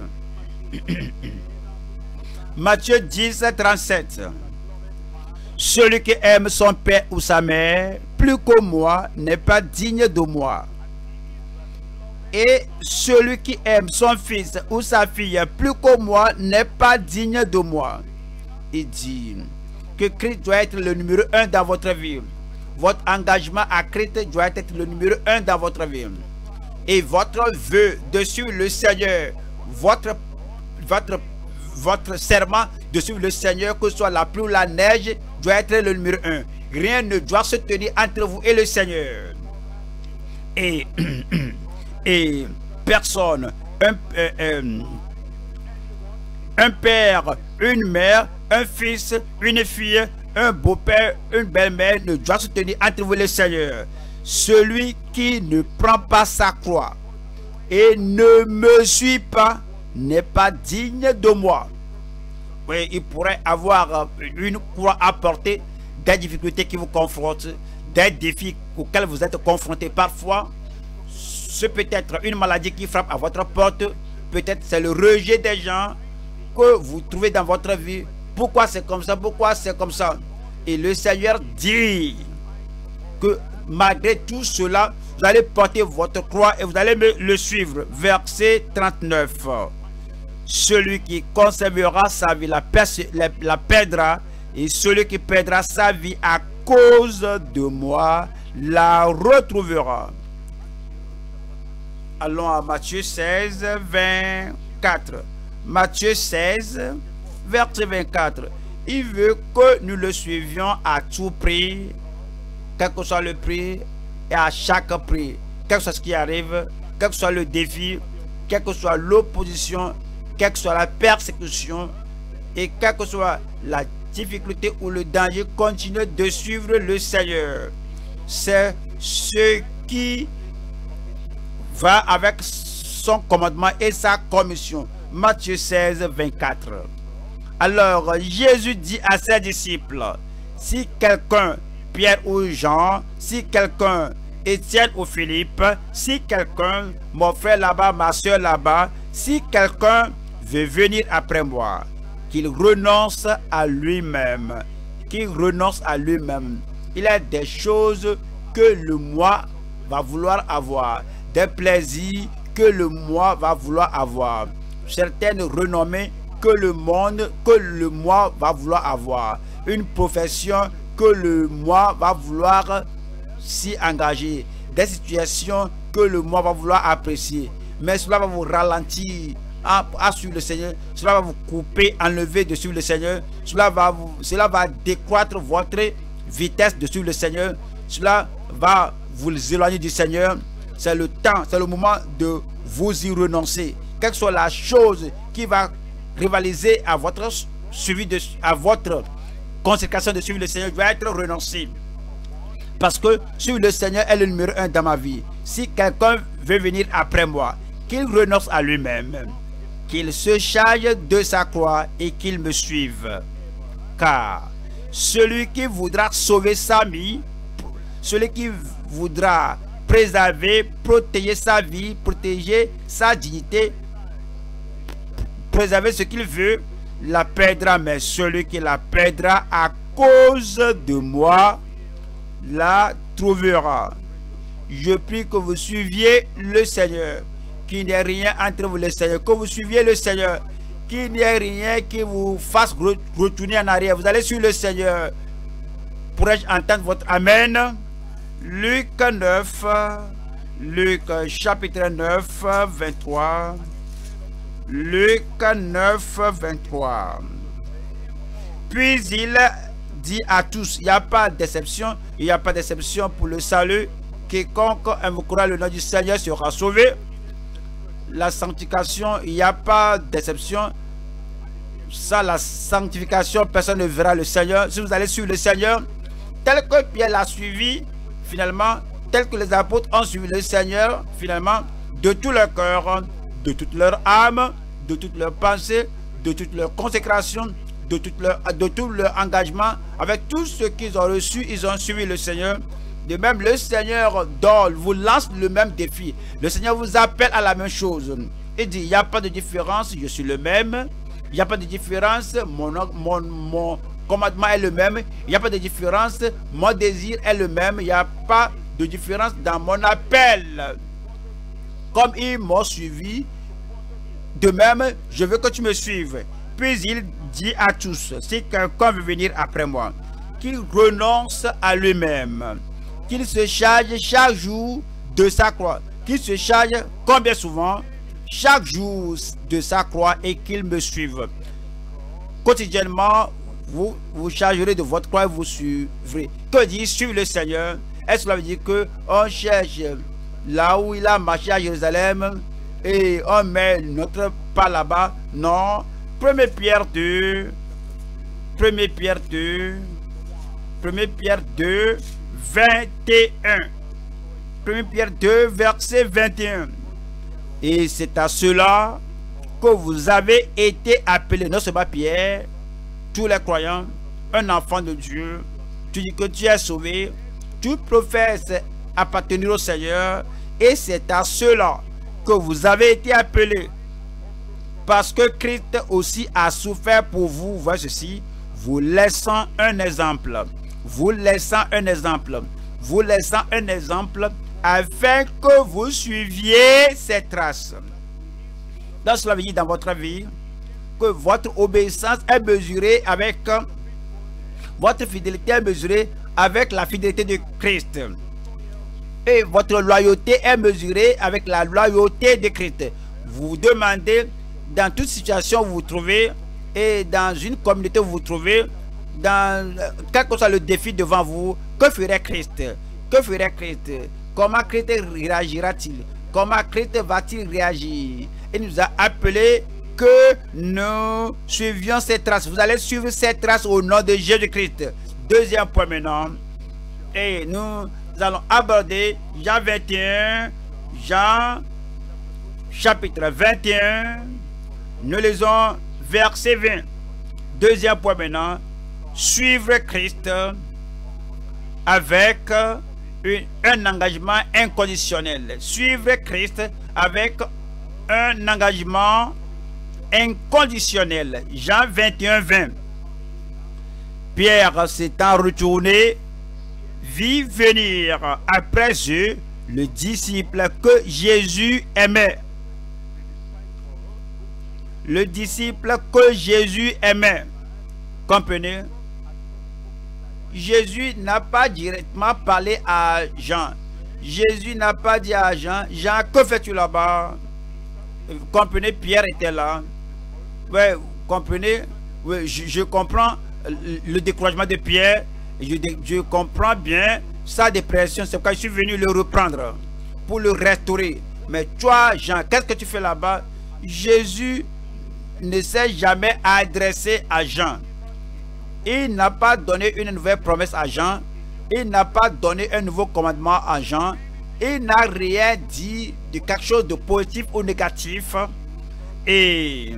Matthieu 10, 37. Celui qui aime son père ou sa mère plus que moi n'est pas digne de moi. Et celui qui aime son fils ou sa fille plus que moi n'est pas digne de moi. Il dit que Christ doit être le numéro 1 dans votre vie. Votre engagement à Christ doit être le numéro 1 dans votre vie. Et votre vœu de suivre le Seigneur, votre serment de suivre le Seigneur, que ce soit la pluie ou la neige, doit être le numéro 1. Rien ne doit se tenir entre vous et le Seigneur. Et personne, un père, une mère, un fils, une fille, un beau-père, une belle-mère ne doit se tenir entre vous et le Seigneur. Celui qui ne prend pas sa croix et ne me suit pas n'est pas digne de moi. Oui, il pourrait avoir une croix à porter, des difficultés qui vous confrontent, des défis auxquels vous êtes confrontés parfois. Ce peut être une maladie qui frappe à votre porte, peut-être c'est le rejet des gens que vous trouvez dans votre vie. Pourquoi c'est comme ça? Pourquoi c'est comme ça? Et le Seigneur dit que malgré tout cela, vous allez porter votre croix et vous allez le suivre. Verset 39. Celui qui conservera sa vie la perdra, et celui qui perdra sa vie à cause de moi la retrouvera. Allons à Matthieu 16, 24. Matthieu 16, verset 24. Il veut que nous le suivions à tout prix, quel que soit le prix, et à chaque prix, quel que soit ce qui arrive, quel que soit le défi, quelle que soit l'opposition, quelle que soit la persécution, et quelle que soit la difficulté ou le danger, continue de suivre le Seigneur. C'est ce qui va avec son commandement et sa commission. Matthieu 16, 24. Alors Jésus dit à ses disciples, si quelqu'un, Pierre ou Jean, si quelqu'un, Étienne ou Philippe, si quelqu'un, mon frère là-bas, ma soeur là-bas, si quelqu'un veut venir après moi, qu'il renonce à lui-même, qu'il renonce à lui-même. Il y a des choses que le moi va vouloir avoir, des plaisirs que le moi va vouloir avoir, certaines renommées que le moi va vouloir avoir, une profession que le moi va vouloir s'y engager, des situations que le moi va vouloir apprécier, mais cela va vous ralentir à suivre le Seigneur, cela va vous couper, enlever de suivre le Seigneur, cela va décroître votre vitesse de suivre le Seigneur, cela va vous éloigner du Seigneur. C'est le temps, c'est le moment de vous y renoncer. Quelle que soit la chose qui va rivaliser à votre suivi à votre consécration de suivre le Seigneur, doit être renoncé. Parce que suivre le Seigneur est le numéro 1 dans ma vie. Si quelqu'un veut venir après moi, qu'il renonce à lui-même, qu'il se charge de sa croix et qu'il me suive. Car celui qui voudra sauver sa vie, celui qui voudra préserver, protéger sa vie, protéger sa dignité, préserver ce qu'il veut, la perdra. Mais celui qui la perdra à cause de moi, la trouvera. Je prie que vous suiviez le Seigneur, qu'il n'y ait rien entre vous et le Seigneur, que vous suiviez le Seigneur, qu'il n'y ait rien qui vous fasse retourner en arrière. Vous allez suivre le Seigneur. Pourrais-je entendre votre Amen? Luc 9, Luc chapitre 9, 23. Luc 9, 23. Puis il dit à tous, il n'y a pas de déception, il n'y a pas de déception pour le salut. Quiconque invoquera le nom du Seigneur sera sauvé. La sanctification, il n'y a pas de déception. Sans la sanctification, personne ne verra le Seigneur. Si vous allez suivre le Seigneur, tel que Pierre l'a suivi, finalement, tel que les apôtres ont suivi le Seigneur, finalement, de tout leur cœur, de toute leur âme, de toute leur pensée, de toute leur consécration, de tout leur engagement, avec tout ce qu'ils ont reçu, ils ont suivi le Seigneur. De même, le Seigneur vous lance le même défi. Le Seigneur vous appelle à la même chose. Il dit, il n'y a pas de différence, je suis le même. Il n'y a pas de différence, mon commandement est le même. Il n'y a pas de différence, mon désir est le même. Il n'y a pas de différence dans mon appel. Comme ils m'ont suivi, de même, je veux que tu me suives. Puis il dit à tous, si quelqu'un veut venir après moi, qu'il renonce à lui-même, qu'il se charge chaque jour de sa croix, qu'il se charge combien souvent? Chaque jour de sa croix et qu'il me suive. Quotidiennement, vous vous chargerez de votre croix et vous suivrez. Que dit suivre le Seigneur? Est-ce que cela veut dire qu'on cherche là où il a marché à Jérusalem et on met notre pas là-bas? Non. 1 Pierre 2, 1 Pierre 2, 1 Pierre 2, 21. 1 Pierre 2, verset 21. Et c'est à cela que vous avez été appelés, non seulement Pierre, tous les croyants, un enfant de Dieu, tu dis que tu es sauvé, tu professes appartenir au Seigneur, et c'est à cela que vous avez été appelés, parce que Christ aussi a souffert pour vous. Voyez ceci, vous laissant un exemple, vous laissant un exemple, vous laissant un exemple, afin que vous suiviez ses traces. Dans cela veut dire dans votre vie que votre obéissance est mesurée avec votre fidélité est mesurée avec la fidélité de Christ. Et votre loyauté est mesurée avec la loyauté de Christ. Vous vous demandez, dans toute situation où vous vous trouvez, et dans une communauté où vous vous trouvez, dans quel que soit le défi devant vous, que ferait Christ? Que ferait Christ? Comment Christ réagira-t-il? Comment Christ va-t-il réagir? Il nous a appelés que nous suivions ces traces. Vous allez suivre ces traces au nom de Jésus-Christ. Deuxième point maintenant. Et nous allons aborder Jean 21, Jean chapitre 21. Nous lisons verset 20. Deuxième point maintenant. Suivre Christ avec un engagement inconditionnel. Suivre Christ avec un engagement inconditionnel. Jean 21, 20. Pierre s'étant retourné, vit venir après eux le disciple que Jésus aimait. Le disciple que Jésus aimait. Comprenez? Jésus n'a pas directement parlé à Jean. Jésus n'a pas dit à Jean, Jean, que fais-tu là-bas? Vous comprenez, Pierre était là. Ouais, vous comprenez? Ouais, je comprends le découragement de Pierre. Je comprends bien sa dépression. C'est pourquoi je suis venu le reprendre pour le restaurer. Mais toi, Jean, qu'est-ce que tu fais là-bas? Jésus ne s'est jamais adressé à Jean. Il n'a pas donné une nouvelle promesse à Jean. Il n'a pas donné un nouveau commandement à Jean. Il n'a rien dit de quelque chose de positif ou négatif. Et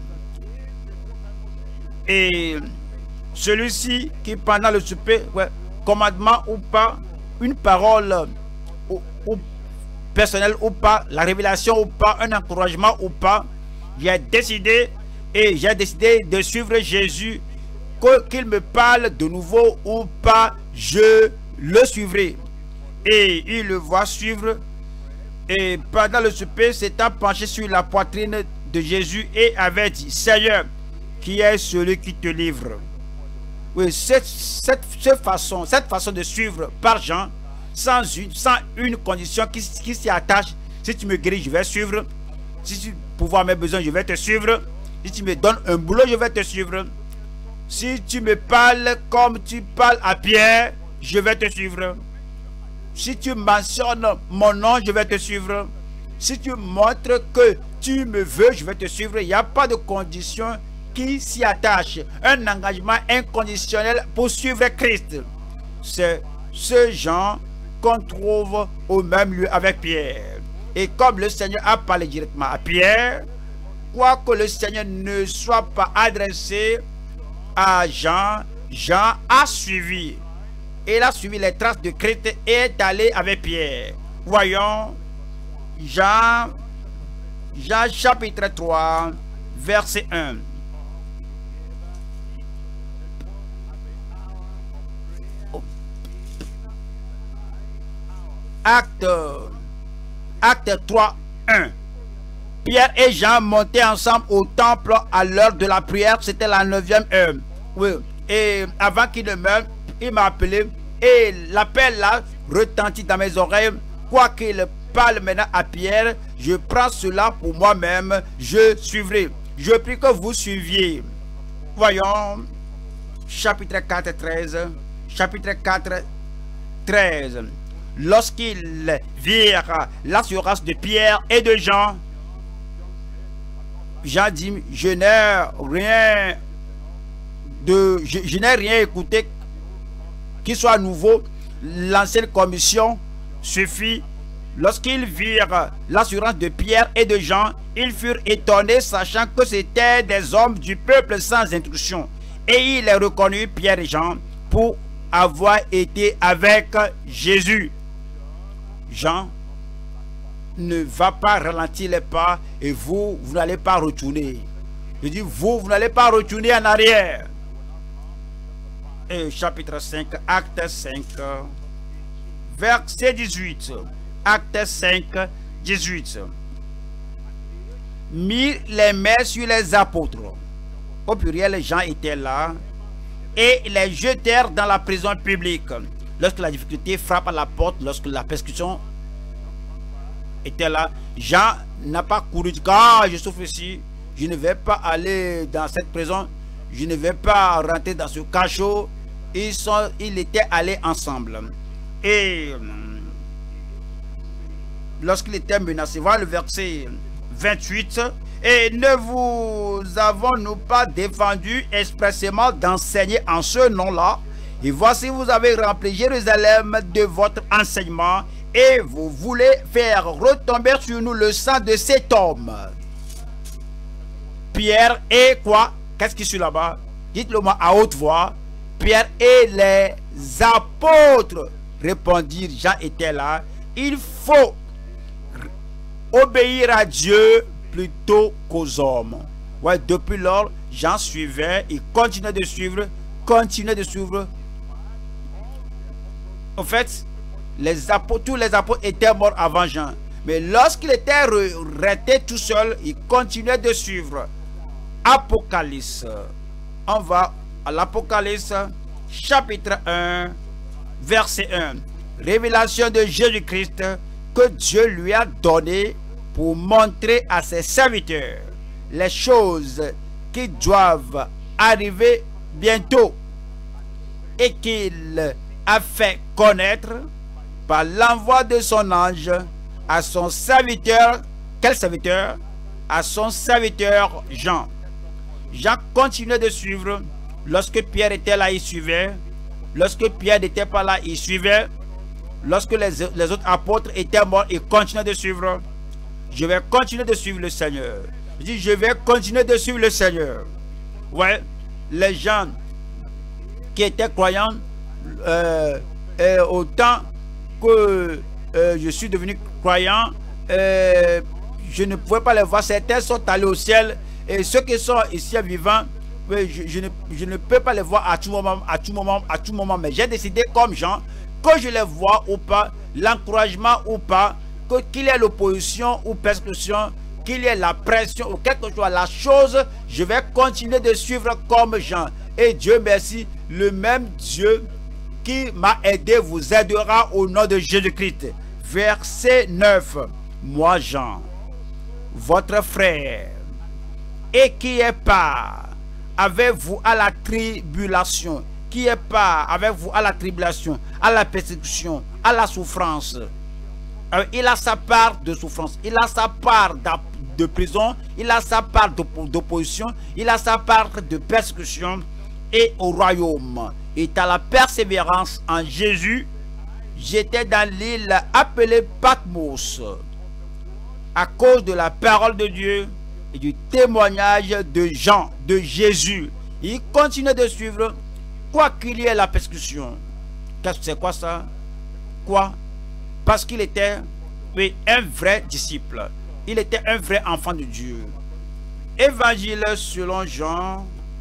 celui-ci qui pendant le souper, ouais, commandement ou pas, une parole ou personnelle ou pas, la révélation ou pas, un encouragement ou pas, j'ai décidé de suivre Jésus. Qu'il me parle de nouveau ou pas, je le suivrai. Et il le voit suivre. Et pendant le souper, s'étant penché sur la poitrine de Jésus et avait dit, Seigneur, qui est celui qui te livre? Oui, cette façon de suivre par Jean, sans une condition qui s'y attache. Si tu me guéris, je vais suivre. Si tu pourvois mes besoins, je vais te suivre. Si tu me donnes un boulot, je vais te suivre. Si tu me parles comme tu parles à Pierre, je vais te suivre. Si tu mentionnes mon nom, je vais te suivre. Si tu montres que tu me veux, je vais te suivre. Il n'y a pas de condition qui s'y attache. Un engagement inconditionnel pour suivre Christ. C'est ce genre qu'on trouve au même lieu avec Pierre. Et comme le Seigneur a parlé directement à Pierre, quoique le Seigneur ne soit pas adressé à Jean, Jean a suivi. Il a suivi les traces de Christ et est allé avec Pierre. Voyons Jean chapitre 3, verset 1. Acte 3, 1. Pierre et Jean montaient ensemble au temple à l'heure de la prière. C'était la 9e heure. Oui. Et avant qu'il ne meure, il m'a appelé. Et l'appel là retentit dans mes oreilles. Quoi qu'il parle maintenant à Pierre, je prends cela pour moi-même. Je suivrai. Je prie que vous suiviez. Voyons. Chapitre 4, 13. Chapitre 4, 13. Lorsqu'ils virent l'assurance de Pierre et de Jean, Jean dit, je n'ai rien écouté qui soit nouveau. L'ancienne commission suffit. Lorsqu'ils virent l'assurance de Pierre et de Jean, Ils furent étonnés, sachant que c'étaient des hommes du peuple sans instruction. Et il les reconnut, Pierre et Jean, pour avoir été avec Jésus. Jean ne va pas ralentir les pas et vous n'allez pas retourner. Je dis vous n'allez pas retourner en arrière. Et chapitre 5, acte 5, verset 18. Acte 5, 18. Mit les mains sur les apôtres. Au pluriel, Jean était là. Et les jetèrent dans la prison publique. Lorsque la difficulté frappe à la porte, lorsque la persécution était là, Jean n'a pas couru. Ah, je souffre ici. Je ne vais pas aller dans cette prison. Je ne vais pas rentrer dans ce cachot. Ils étaient allés ensemble. Et lorsqu'il était menacé, voilà le verset 28. Et ne vous avons-nous pas défendu expressément d'enseigner en ce nom-là? Et voici, vous avez rempli Jérusalem de votre enseignement et vous voulez faire retomber sur nous le sang de cet homme. Pierre et quoi? Qu'est-ce qui suit là-bas? Dites-le moi à haute voix. Pierre et les apôtres répondirent. Jean était là. Il faut obéir à Dieu plutôt qu'aux hommes. Ouais, depuis lors, Jean suivait, il continuait de suivre, En fait, tous les apôtres étaient morts avant Jean. Mais lorsqu'il était resté tout seul, il continuait de suivre. Apocalypse. On va à l'Apocalypse, chapitre 1, verset 1. Révélation de Jésus-Christ que Dieu lui a donné pour montrer à ses serviteurs les choses qui doivent arriver bientôt et qu'il a fait connaître par l'envoi de son ange à son serviteur. Quel serviteur? À son serviteur Jean. Jean continuait de suivre. Lorsque Pierre était là, il suivait. Lorsque Pierre n'était pas là, il suivait. Lorsque les autres apôtres étaient morts, il continuait de suivre. Je vais continuer de suivre le Seigneur. Je dis, je vais continuer de suivre le Seigneur. Ouais, les gens qui étaient croyants, autant que je suis devenu croyant, je ne pouvais pas les voir. Certains sont allés au ciel et ceux qui sont ici vivants, je ne peux pas les voir à tout moment. Mais j'ai décidé comme Jean, que je les vois ou pas, l'encouragement ou pas, qu'il y ait l'opposition ou persécution, qu'il y ait la pression ou quelque chose, la chose, je vais continuer de suivre comme Jean. Et Dieu merci, le même Dieu qui m'a aidé vous aidera au nom de Jésus-Christ. Verset 9. Moi Jean, votre frère, et qui est part avec vous à la tribulation, qui est part avec vous à la tribulation, à la persécution, à la souffrance. Il a sa part de souffrance, il a sa part de prison, il a sa part d'opposition, il a sa part de persécution. Et au royaume, et à la persévérance en Jésus, j'étais dans l'île appelée Patmos à cause de la parole de Dieu et du témoignage de Jean, de Jésus. Il continuait de suivre, quoi qu'il y ait la persécution. Qu'est-ce que c'est quoi ça? Quoi? Parce qu'il était un vrai disciple. Il était un vrai enfant de Dieu. Évangile selon Jean,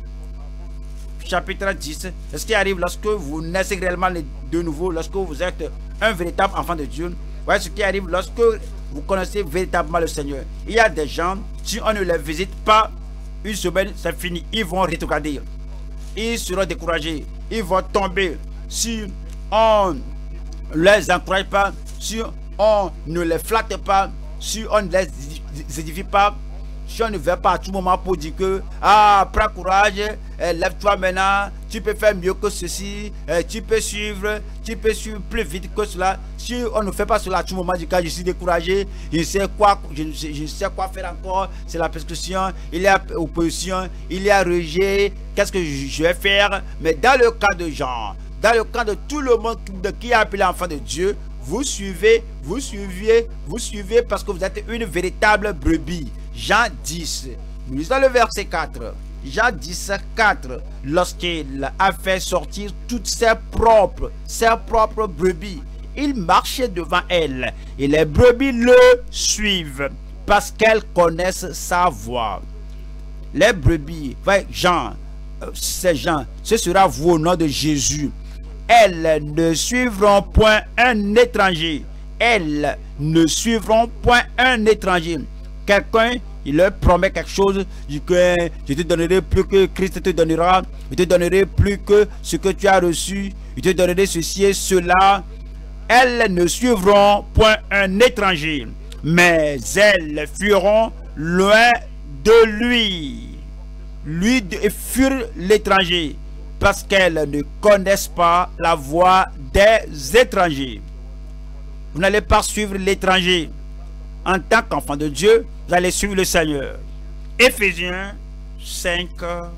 chapitre 10. C'est ce qui arrive lorsque vous naissez réellement de nouveau, lorsque vous êtes un véritable enfant de Dieu. Voyez ce qui arrive lorsque vous connaissez véritablement le Seigneur. Il y a des gens, si on ne les visite pas, une semaine, c'est fini. Ils vont rétrograder. Ils seront découragés. Ils vont tomber. Si on ne les encourage pas, si on ne les flatte pas, si on ne les édifie pas, si on ne va pas à tout moment pour dire que prends courage, lève-toi maintenant, tu peux faire mieux que ceci, tu peux suivre plus vite que cela. Si on ne fait pas cela à tout moment, du cas je suis découragé, je ne sais quoi faire encore, c'est la persécution, il y a opposition, il y a rejet, qu'est-ce que je vais faire? Mais dans le cas de Jean, dans le cas de tout le monde qui est appelé enfant de Dieu, vous suivez parce que vous êtes une véritable brebis. Jean 10. Nous lisons le verset 4. Jean 10, 4. Lorsqu'il a fait sortir toutes ses propres brebis, il marchait devant elles et les brebis le suivent parce qu'elles connaissent sa voix. Les brebis, Jean, c'est Jean, ce sera vous au nom de Jésus. Elles ne suivront point un étranger. Elles ne suivront point un étranger. Quelqu'un, il leur promet quelque chose, dit que je te donnerai plus que Christ te donnera, je te donnerai plus que ce que tu as reçu, je te donnerai ceci et cela. Elles ne suivront point un étranger, mais elles fuiront loin de lui. Lui fuir l'étranger, parce qu'elles ne connaissent pas la voix des étrangers. Vous n'allez pas suivre l'étranger. En tant qu'enfant de Dieu, vous allez suivre le Seigneur. Éphésiens 5.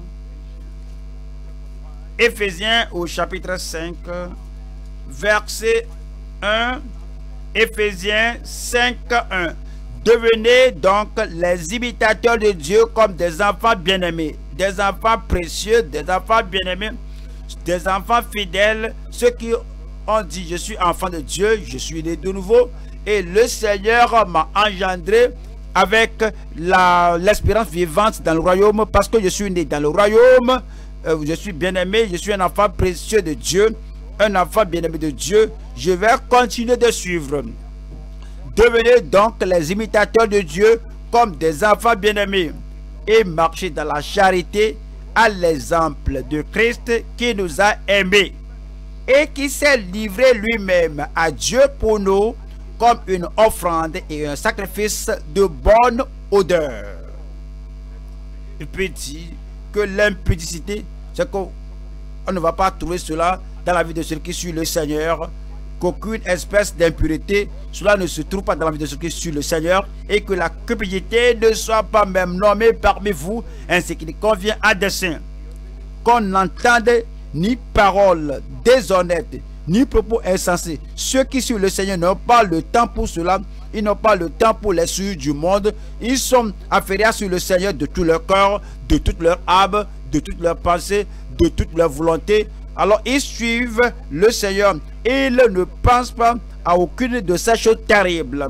Éphésiens au chapitre 5, verset 1. Éphésiens 5, 1. Devenez donc les imitateurs de Dieu comme des enfants bien-aimés, des enfants précieux, des enfants bien-aimés, des enfants fidèles, ceux qui ont dit je suis enfant de Dieu, je suis né de nouveau et le Seigneur m'a engendré avec l'espérance vivante dans le royaume parce que je suis né dans le royaume, je suis bien-aimé, je suis un enfant précieux de Dieu, un enfant bien-aimé de Dieu, je vais continuer de suivre. Devenez donc les imitateurs de Dieu comme des enfants bien-aimés et marchez dans la charité à l'exemple de Christ qui nous a aimés et qui s'est livré lui-même à Dieu pour nous comme une offrande et un sacrifice de bonne odeur. Il peut dire que l'impudicité, c'est qu'on ne va pas trouver cela dans la vie de ceux qui suivent le Seigneur, qu'aucune espèce d'impureté, cela ne se trouve pas dans la vie de ceux qui suivent le Seigneur, et que la cupidité ne soit pas même nommée parmi vous, ainsi qu'il convient à des saints. Qu'on n'entende ni paroles déshonnêtes, ni propos insensés. Ceux qui suivent le Seigneur n'ont pas le temps pour cela, ils n'ont pas le temps pour les souilles du monde, ils sont affairés à suivre le Seigneur de tout leur corps, de toute leur âme, de toute leur pensée, de toute leur volonté. Alors ils suivent le Seigneur et ils ne pensent pas à aucune de ces choses terribles.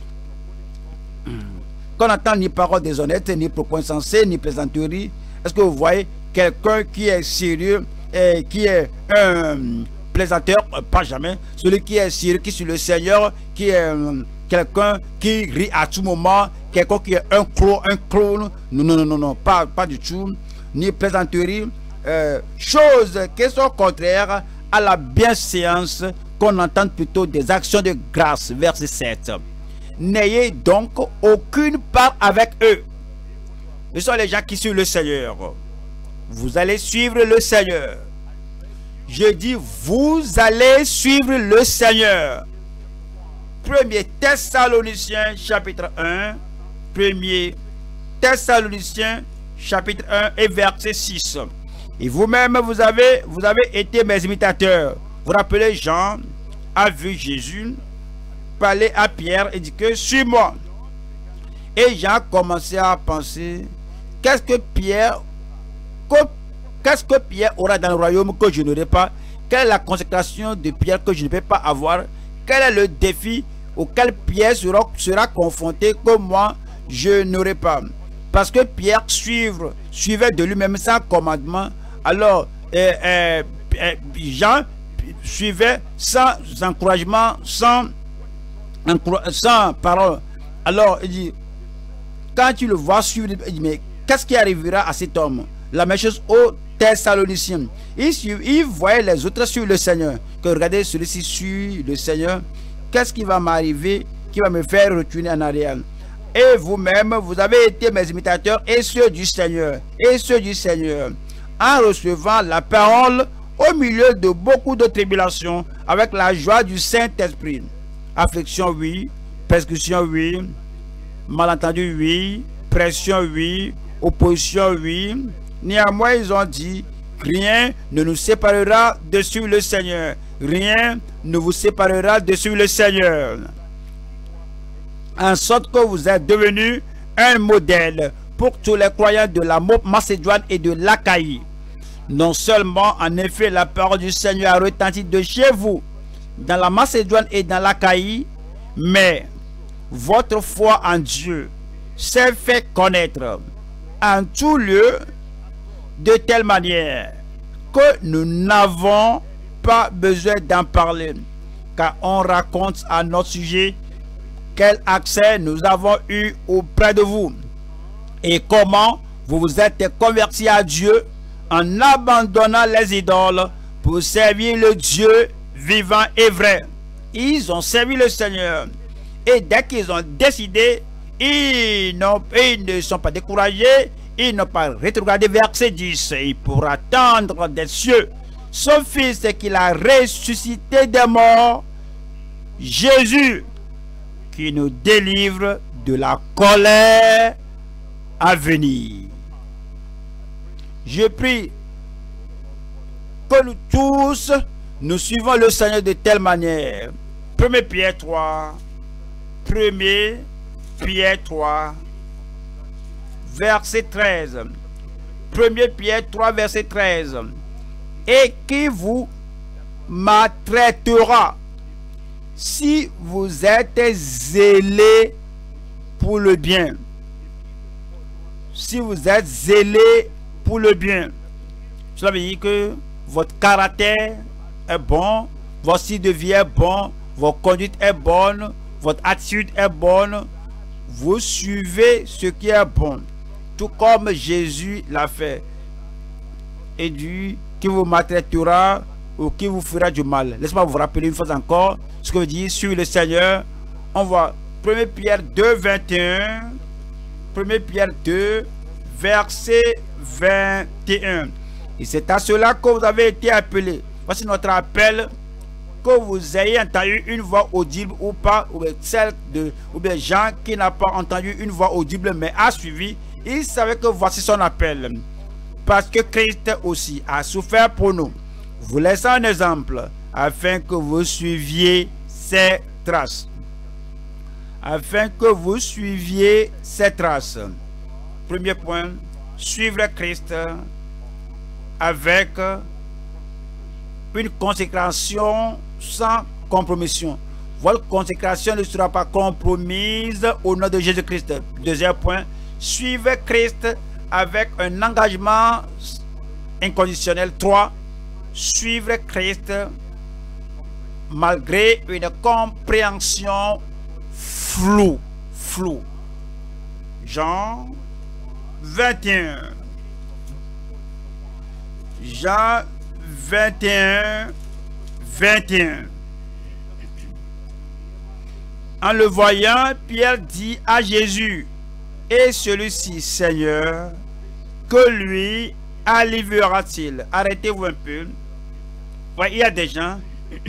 Qu'on n'entend ni paroles déshonnêtes, ni propos insensés, ni plaisanteries. Est-ce que vous voyez quelqu'un qui est sérieux et qui est un plaisanteur? Pas jamais. Celui qui est sérieux, qui suit le Seieur, qui est quelqu'un qui rit à tout moment, quelqu'un qui est un clown. Non, pas du tout. Ni plaisanterie. Choses qui sont contraires à la bienséance, qu'on entende plutôt des actions de grâce. Verset 7. N'ayez donc aucune part avec eux. Ce sont les gens qui suivent le Seigneur. Vous allez suivre le Seigneur. Je dis, vous allez suivre le Seigneur. 1er Thessaloniciens chapitre 1. 1er Thessaloniciens chapitre 1 et verset 6. Et vous-même, vous avez été mes imitateurs. Vous rappelez, Jean a vu Jésus parler à Pierre et dit que suis-moi. Et Jean a commencé à penser, qu'est-ce que Pierre aura dans le royaume que je n'aurai pas? Quelle est la consécration de Pierre que je ne peux pas avoir? Quel est le défi auquel Pierre sera confronté que moi je n'aurai pas? Parce que Pierre suivait de lui-même sans commandement. Alors Jean suivait sans encouragement, sans parole. Alors il dit, quand tu le vois suivre, il dit, mais qu'est-ce qui arrivera à cet homme? La même chose aux Thessaloniciens. Il voyait les autres suivre le Seigneur. Que regardez, celui-ci suit le Seigneur. Qu'est-ce qui va m'arriver, qui va me faire retourner en arrière? Et vous-même, vous avez été mes imitateurs et ceux du Seigneur. Et ceux du Seigneur. En recevant la parole au milieu de beaucoup de tribulations, avec la joie du Saint-Esprit. Affliction, oui. Persécution, oui. Malentendu, oui. Pression, oui. Opposition, oui. Néanmoins, ils ont dit, rien ne nous séparera de suivre le Seigneur. Rien ne vous séparera de suivre le Seigneur. En sorte que vous êtes devenus un modèle pour tous les croyants de la Macédoine et de l'Achaïe. Non seulement, en effet, la parole du Seigneur a retenti de chez vous, dans la Macédoine et dans l'Achaïe, mais votre foi en Dieu s'est fait connaître en tout lieu de telle manière que nous n'avons pas besoin d'en parler, car on raconte à notre sujet quel accès nous avons eu auprès de vous et comment vous vous êtes convertis à Dieu en abandonnant les idoles pour servir le Dieu vivant et vrai. Ils ont servi le Seigneur et dès qu'ils ont décidé, ils ne sont pas découragés, ils n'ont pas rétrogradé. Verset 10, et pour attendre des cieux son fils qu'il a ressuscité des morts, Jésus, qui nous délivre de la colère à venir. Je prie que nous tous, nous suivons le Seigneur de telle manière. 1 Pierre 3, 1 Pierre 3, verset 13. 1 Pierre 3, verset 13. Et qui vous maltraitera si vous êtes zélés pour le bien. Si vous êtes zélés pour le bien. Cela veut dire que votre caractère est bon, votre style de vie est bon, votre conduite est bonne, votre attitude est bonne. Vous suivez ce qui est bon, tout comme Jésus l'a fait. Et dit qui vous maltraitera ou qui vous fera du mal. Laissez-moi vous rappeler une fois encore ce que dit suivez le Seigneur. On voit 1 Pierre 2, 21. 1 Pierre 2, verset 21. Et c'est à cela que vous avez été appelés. Voici notre appel. Que vous ayez entendu une voix audible ou pas, ou bien Jean qui n'a pas entendu une voix audible mais a suivi, il savait que voici son appel. Parce que Christ aussi a souffert pour nous, vous laissant un exemple, afin que vous suiviez ses traces. Afin que vous suiviez ses traces. Premier point, suivre Christ avec une consécration sans compromission. Votre consécration ne sera pas compromise au nom de Jésus-Christ. Deuxième point, suivre Christ avec un engagement inconditionnel. 3. Suivre Christ malgré une compréhension floue. Jean 21. Jean 21, 21. En le voyant, Pierre dit à Jésus, et celui-ci, Seigneur, que lui arrivera-t-il? Arrêtez-vous un peu. Ouais, il y a des gens,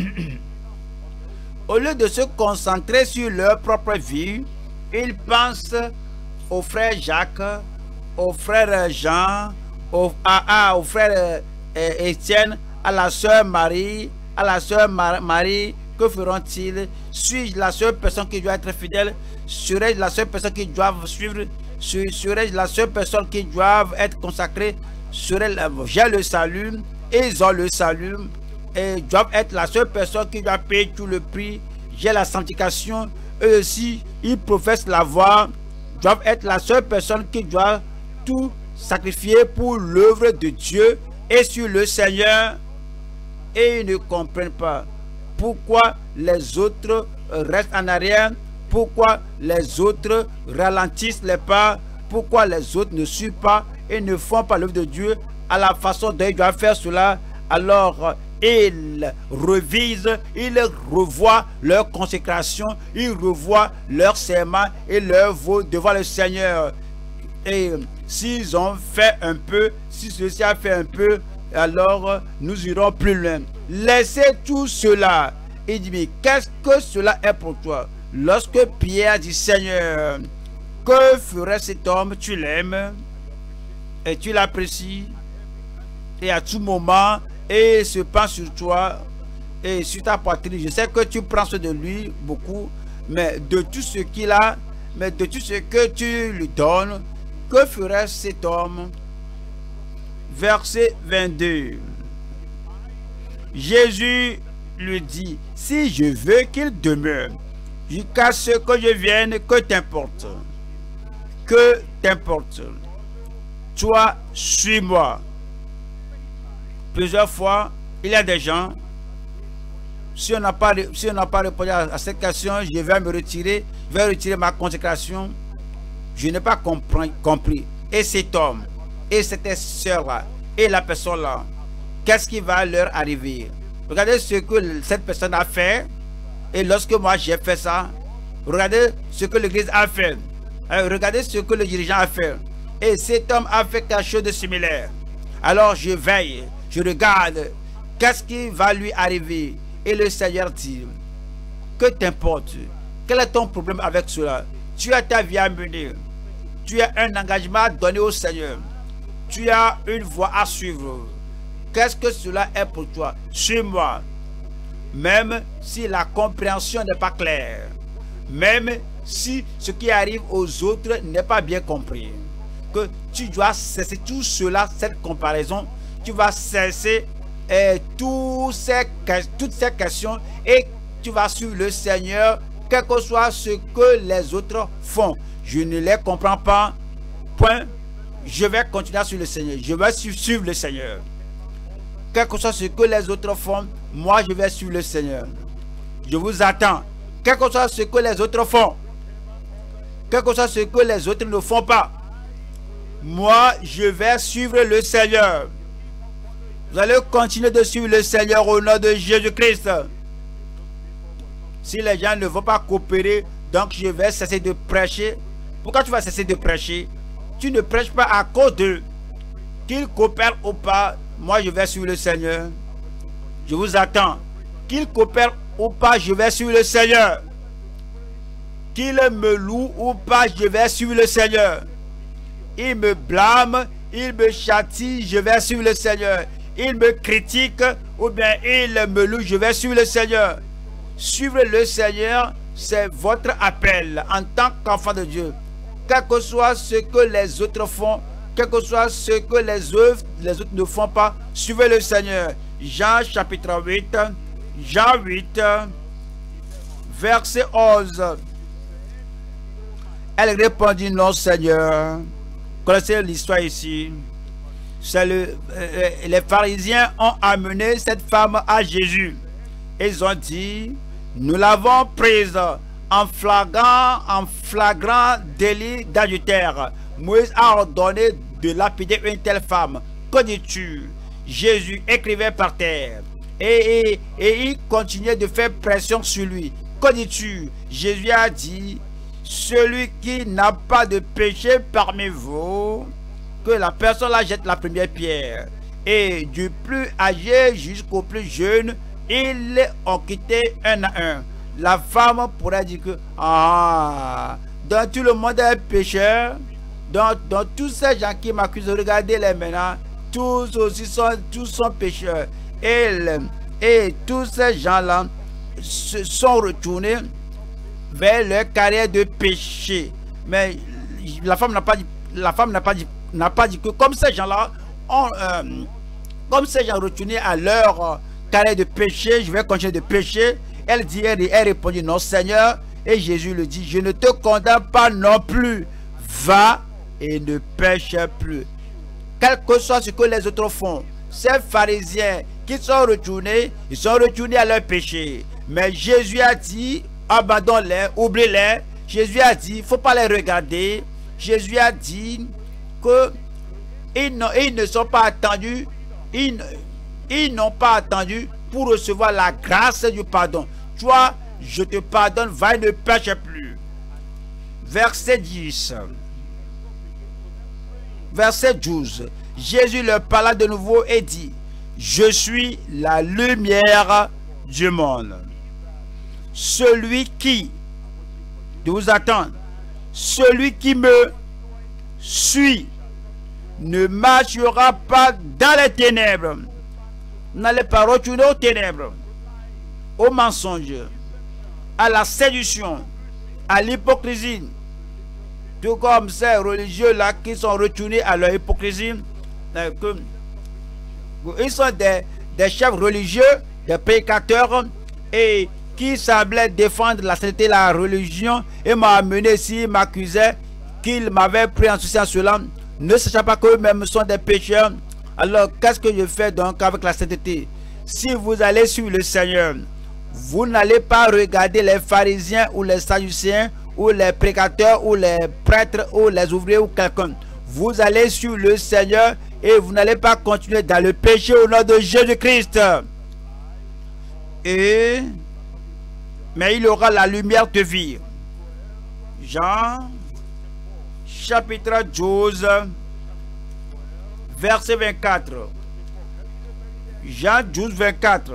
au lieu de se concentrer sur leur propre vie, ils pensent au frère Jacques, au frère Jean, au frère Étienne, à la sœur Marie, à la sœur Marie. Que feront-ils? Suis-je la seule personne qui doit être fidèle? Serais-je la seule personne qui doit suivre? Serais-je la seule personne qui doit être consacrée? J'ai le salut, ils ont le salut, et doivent être la seule personne qui doit payer tout le prix. J'ai la sanctification, eux aussi, ils professent la voix, doivent être la seule personne qui doit tout sacrifier pour l'œuvre de Dieu et sur le Seigneur, et ils ne comprennent pas. Pourquoi les autres restent en arrière? Pourquoi les autres ralentissent les pas? Pourquoi les autres ne suivent pas et ne font pas l'œuvre de Dieu à la façon dont ils doivent faire cela? Alors ils revisent, ils revoient leur consécration, ils revoient leur serment et leur vœu devant le Seigneur. Et s'ils ont fait un peu, si ceci a fait un peu, alors nous irons plus loin. Laissez tout cela. Il dit, mais qu'est-ce que cela est pour toi? Lorsque Pierre dit, Seigneur, que ferait cet homme? Tu l'aimes et tu l'apprécies, et à tout moment, et il se penche sur toi et sur ta poitrine. Je sais que tu prends soin de lui beaucoup, mais de tout ce qu'il a, mais de tout ce que tu lui donnes, que ferait cet homme? Verset 22. Jésus lui dit, si je veux qu'il demeure jusqu'à ce que je vienne, que t'importe? Que t'importe? Toi, suis-moi. Plusieurs fois, il y a des gens, si on n'a pas répondu à cette question, je vais me retirer, je vais retirer ma consécration. Je n'ai pas compris. Et cet homme, et cette soeur-là, et la personne-là, qu'est-ce qui va leur arriver? Regardez ce que cette personne a fait. Et lorsque moi j'ai fait ça, regardez ce que l'église a fait. Alors, regardez ce que le dirigeant a fait. Et cet homme a fait quelque chose de similaire. Alors je veille, je regarde, qu'est-ce qui va lui arriver? Et le Seigneur dit, que t'importe? Quel est ton problème avec cela? Tu as ta vie à mener. Tu as un engagement à donner au Seigneur. Tu as une voie à suivre. Qu'est-ce que cela est pour toi? Suis-moi. Même si la compréhension n'est pas claire. Même si ce qui arrive aux autres n'est pas bien compris. Que tu dois cesser tout cela, cette comparaison. Tu vas cesser toutes ces questions et tu vas suivre le Seigneur, quel que soit ce que les autres font. Je ne les comprends pas. Point. Je vais continuer sur le Seigneur. Je vais suivre le Seigneur. Quel que soit ce que les autres font, moi je vais suivre le Seigneur. Je vous attends. Quel que soit ce que les autres font, quel que soit ce que les autres ne font pas, moi je vais suivre le Seigneur. Vous allez continuer de suivre le Seigneur au nom de Jésus-Christ. Si les gens ne vont pas coopérer, donc je vais cesser de prêcher. Pourquoi tu vas cesser de prêcher? Tu ne prêches pas à cause d'eux. Qu'ils coopèrent ou pas, moi je vais suivre le Seigneur. Je vous attends. Qu'ils coopèrent ou pas, je vais suivre le Seigneur. Qu'ils me louent ou pas, je vais suivre le Seigneur. Ils me blâment, ils me châtient, je vais suivre le Seigneur. Ils me critiquent ou bien ils me louent, je vais suivre le Seigneur. Suivre le Seigneur, c'est votre appel en tant qu'enfant de Dieu. Quel que soit ce que les autres font, quel que soit ce que les autres ne font pas, suivez le Seigneur. Jean chapitre 8, Jean 8, verset 11. Elle répondit, non Seigneur. Connaissez l'histoire ici. Les pharisiens ont amené cette femme à Jésus. Ils ont dit, nous l'avons prise en flagrant délit d'adultère. Moïse a ordonné de lapider une telle femme. Que dis-tu? Jésus écrivait par terre. Et il continuait de faire pression sur lui. Que dis-tu? Jésus a dit, celui qui n'a pas de péché parmi vous, que la personne la jette la première pierre. Et du plus âgé jusqu'au plus jeune, ils ont quitté un à un. La femme pourrait dire que, dans tout le monde est pécheur, dans tous ces gens qui m'accusent, regardez-les maintenant, tous sont pécheurs. Et tous ces gens-là se sont retournés vers leur carrière de péché. Mais la femme n'a pas dit que comme ces gens-là comme ces gens retournés à leur carrière de péché, je vais continuer de pécher. Elle répondit, non Seigneur. Et Jésus lui dit, je ne te condamne pas non plus. Va et ne pêche plus. Quel que soit ce que les autres font, ces pharisiens qui sont retournés, ils sont retournés à leur péché. Mais Jésus a dit, abandonne-les, oublie-les. Jésus a dit, il ne faut pas les regarder. Jésus a dit que ils ne sont pas attendus, ils n'ont pas attendu pour recevoir la grâce du pardon. Toi, je te pardonne, va et ne pêche plus. Verset 10. Verset 12. Jésus leur parla de nouveau et dit, je suis la lumière du monde. Celui qui, de vous attendre, celui qui me suit ne marchera pas dans les ténèbres. N'allez pas retourner aux ténèbres, au mensonge, à la séduction, à l'hypocrisie, tout comme ces religieux-là qui sont retournés à leur hypocrisie. Ils sont des chefs religieux, des prédicateurs, et qui semblaient défendre la sainteté de la religion, et m'ont amené ici, m'accusait qu'ils m'avaient pris en ceci en cela, ne sachant pas qu'eux-mêmes sont des pécheurs. Alors qu'est-ce que je fais donc avec la sainteté? Si vous allez suivre le Seigneur, vous n'allez pas regarder les pharisiens ou les sadducéens ou les prédicateurs ou les prêtres ou les ouvriers ou quelqu'un. Vous allez suivre le Seigneur et vous n'allez pas continuer dans le péché au nom de Jésus-Christ. Mais il aura la lumière de vie. Jean chapitre 12 verset 24. Jean 12 24.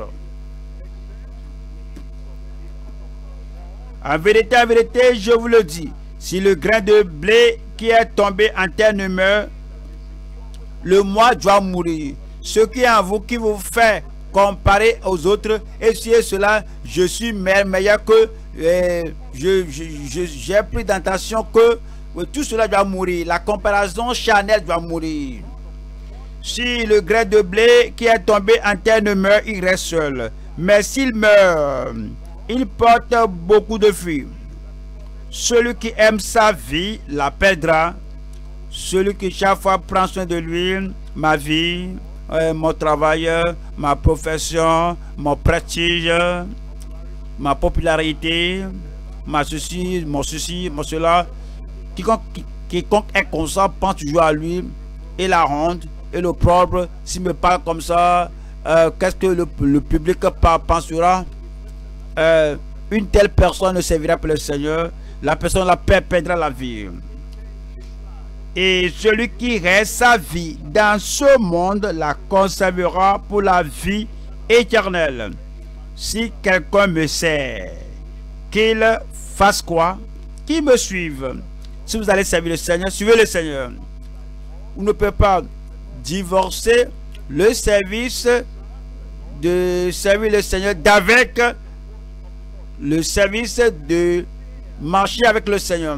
En vérité, je vous le dis, si le grain de blé qui est tombé en terre ne meurt, le mois doit mourir. Ce qui est en vous qui vous fait comparer aux autres, et si cela, je suis meilleur que j'ai pris d'intention que tout cela doit mourir. La comparaison charnelle doit mourir. Si le grain de blé qui est tombé en terre ne meurt, il reste seul. Mais s'il meurt, il porte beaucoup de fruits. Celui qui aime sa vie la perdra. Celui qui chaque fois prend soin de lui, ma vie, mon travail, ma profession, mon prestige, ma popularité, mon ceci, mon cela. Quiconque est conscient pense toujours à lui et la honte et l'opprobre. S'il me parle comme ça, qu'est-ce que le public pensera? Une telle personne ne servira pour le Seigneur. La personne la perdra la vie. Et celui qui reste sa vie dans ce monde la conservera pour la vie éternelle. Si quelqu'un me sert, qu'il fasse quoi? Qu'il me suive. Si vous allez servir le Seigneur, suivez le Seigneur. Vous ne pouvez pas divorcer le service de servir le Seigneur d'avec le service de marcher avec le Seigneur.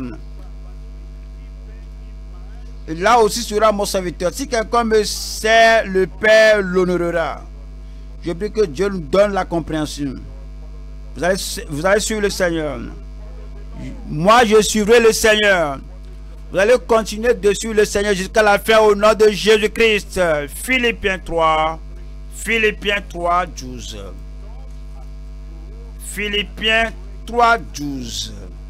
Là aussi sera mon serviteur. Si quelqu'un me sert, le Père l'honorera. Je prie que Dieu nous donne la compréhension. Vous allez suivre le Seigneur. Moi, je suivrai le Seigneur. Vous allez continuer de suivre le Seigneur jusqu'à la fin au nom de Jésus-Christ. Philippiens 3, 12. Philippiens 3, 12.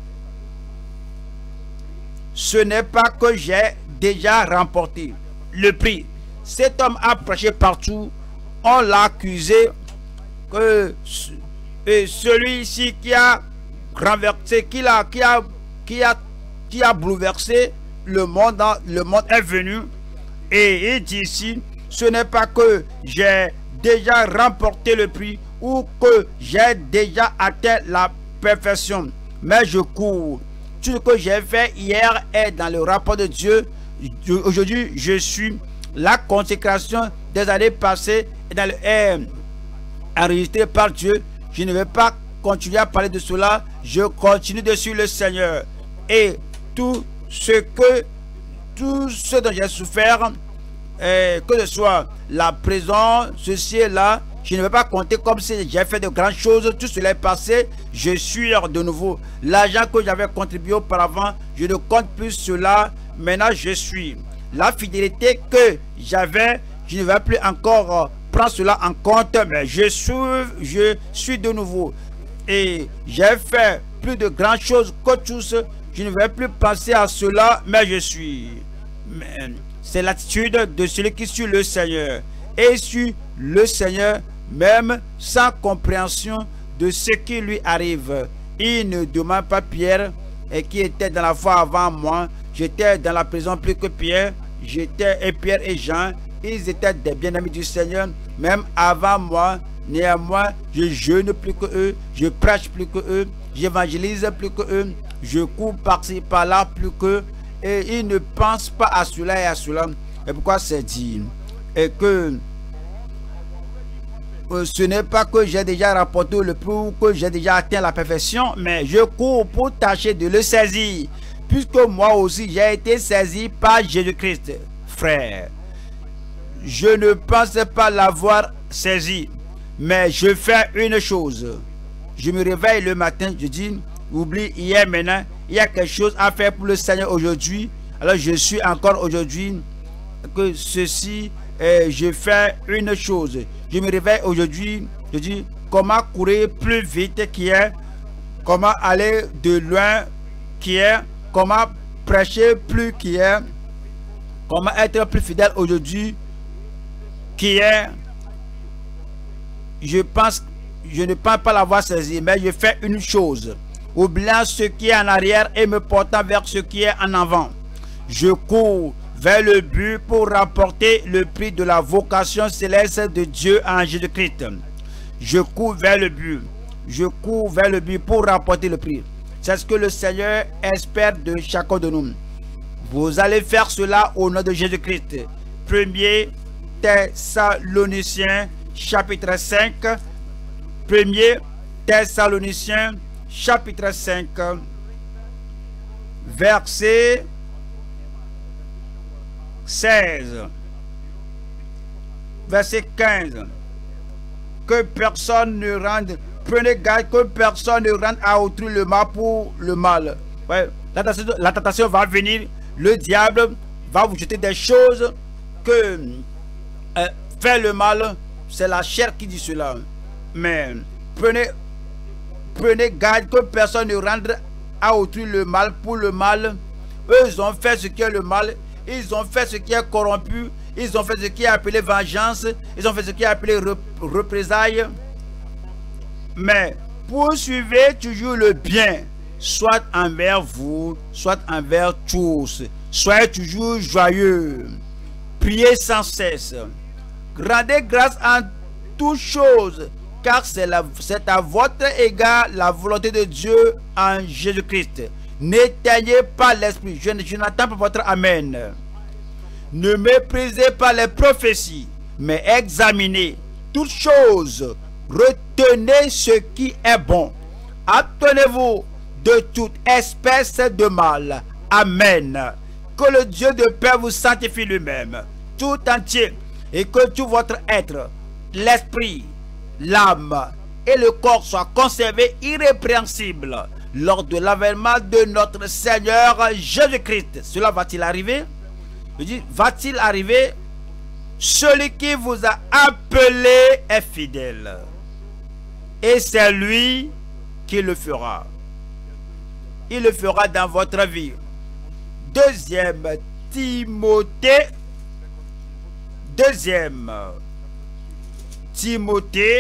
Ce n'est pas que j'ai déjà remporté le prix. Cet homme a prêché partout. On l'a accusé que celui-ci qui a renversé, qui a bouleversé le monde est venu. Et il dit ici, ce n'est pas que j'ai déjà remporté le prix ou que j'ai déjà atteint la perfection, mais je cours. Tout ce que j'ai fait hier est dans le rapport de Dieu. Aujourd'hui, je suis la consécration des années passées est enregistrée par Dieu. Je ne vais pas continuer à parler de cela. Je continue de suivre le Seigneur. Et tout ce dont j'ai souffert, que ce soit la prison, ceci et là, je ne vais pas compter comme si j'ai fait de grandes choses. Tout cela est passé. Je suis de nouveau. L'argent que j'avais contribué auparavant, je ne compte plus cela. Maintenant, je suis. La fidélité que j'avais, je ne vais plus encore prendre cela en compte. Mais je suis de nouveau. Et j'ai fait plus de grandes choses que tous. Je ne vais plus penser à cela, mais je suis. C'est l'attitude de celui qui suit le Seigneur. Et suit le Seigneur même sans compréhension de ce qui lui arrive. Il ne demande pas Pierre, et qui était dans la foi avant moi. J'étais dans la prison plus que Pierre. Et Pierre et Jean, ils étaient des bien-amis du Seigneur, même avant moi. Néanmoins, je jeûne plus que eux, je prêche plus que eux, j'évangélise plus que eux, je cours par-ci par-là plus qu'eux, et ils ne pensent pas à cela et à cela. Et pourquoi c'est dit? Et que ce n'est pas que j'ai déjà rapporté le prix ou que j'ai déjà atteint la perfection, mais je cours pour tâcher de le saisir. puisque moi aussi j'ai été saisi par Jésus-Christ. Frère, je ne pense pas l'avoir saisi, mais je fais une chose. Je me réveille le matin, je dis, oublie hier, maintenant, il y a quelque chose à faire pour le Seigneur aujourd'hui. Alors je suis encore aujourd'hui que ceci, je fais une chose. Je me réveille aujourd'hui, je dis, comment courir plus vite qu'hier, comment aller de loin qu'hier, comment prêcher plus qu'hier, comment être plus fidèle aujourd'hui qu'hier. Je ne pense pas l'avoir saisi, mais je fais une chose, oubliant ce qui est en arrière et me portant vers ce qui est en avant. Je cours vers le but pour remporter le prix de la vocation céleste de Dieu en Jésus-Christ. Je cours vers le but. Je cours vers le but pour remporter le prix. C'est ce que le Seigneur espère de chacun de nous. Vous allez faire cela au nom de Jésus-Christ. 1er Thessaloniciens chapitre 5. 1er Thessaloniciens chapitre 5 verset 16. Verset 15. Que personne ne rende, prenez garde que personne ne rende à autrui le mal pour le mal. Ouais, la tentation va venir, le diable va vous jeter des choses que faire le mal, c'est la chair qui dit cela. Mais prenez garde que personne ne rende à autrui le mal pour le mal. Eux, ils ont fait ce qui est le mal, ils ont fait ce qui est corrompu, ils ont fait ce qui est appelé vengeance, ils ont fait ce qui est appelé représailles. Mais poursuivez toujours le bien, soit envers vous, soit envers tous. Soyez toujours joyeux. Priez sans cesse. Rendez grâce en toutes choses, car c'est à votre égard la volonté de Dieu en Jésus-Christ. N'éteignez pas l'esprit. Je n'attends pas votre amen. Ne méprisez pas les prophéties, mais examinez toutes choses. Retenez ce qui est bon. Abstenez-vous de toute espèce de mal. Amen. Que le Dieu de paix vous sanctifie lui-même, tout entier, et que tout votre être, l'esprit, l'âme et le corps soient conservés irrépréhensibles lors de l'avènement de notre Seigneur Jésus-Christ. Cela va-t-il arriver? Je dis, va-t-il arriver? Celui qui vous a appelé est fidèle. Et c'est lui qui le fera. Il le fera dans votre vie. 2e Timothée. 2e Timothée.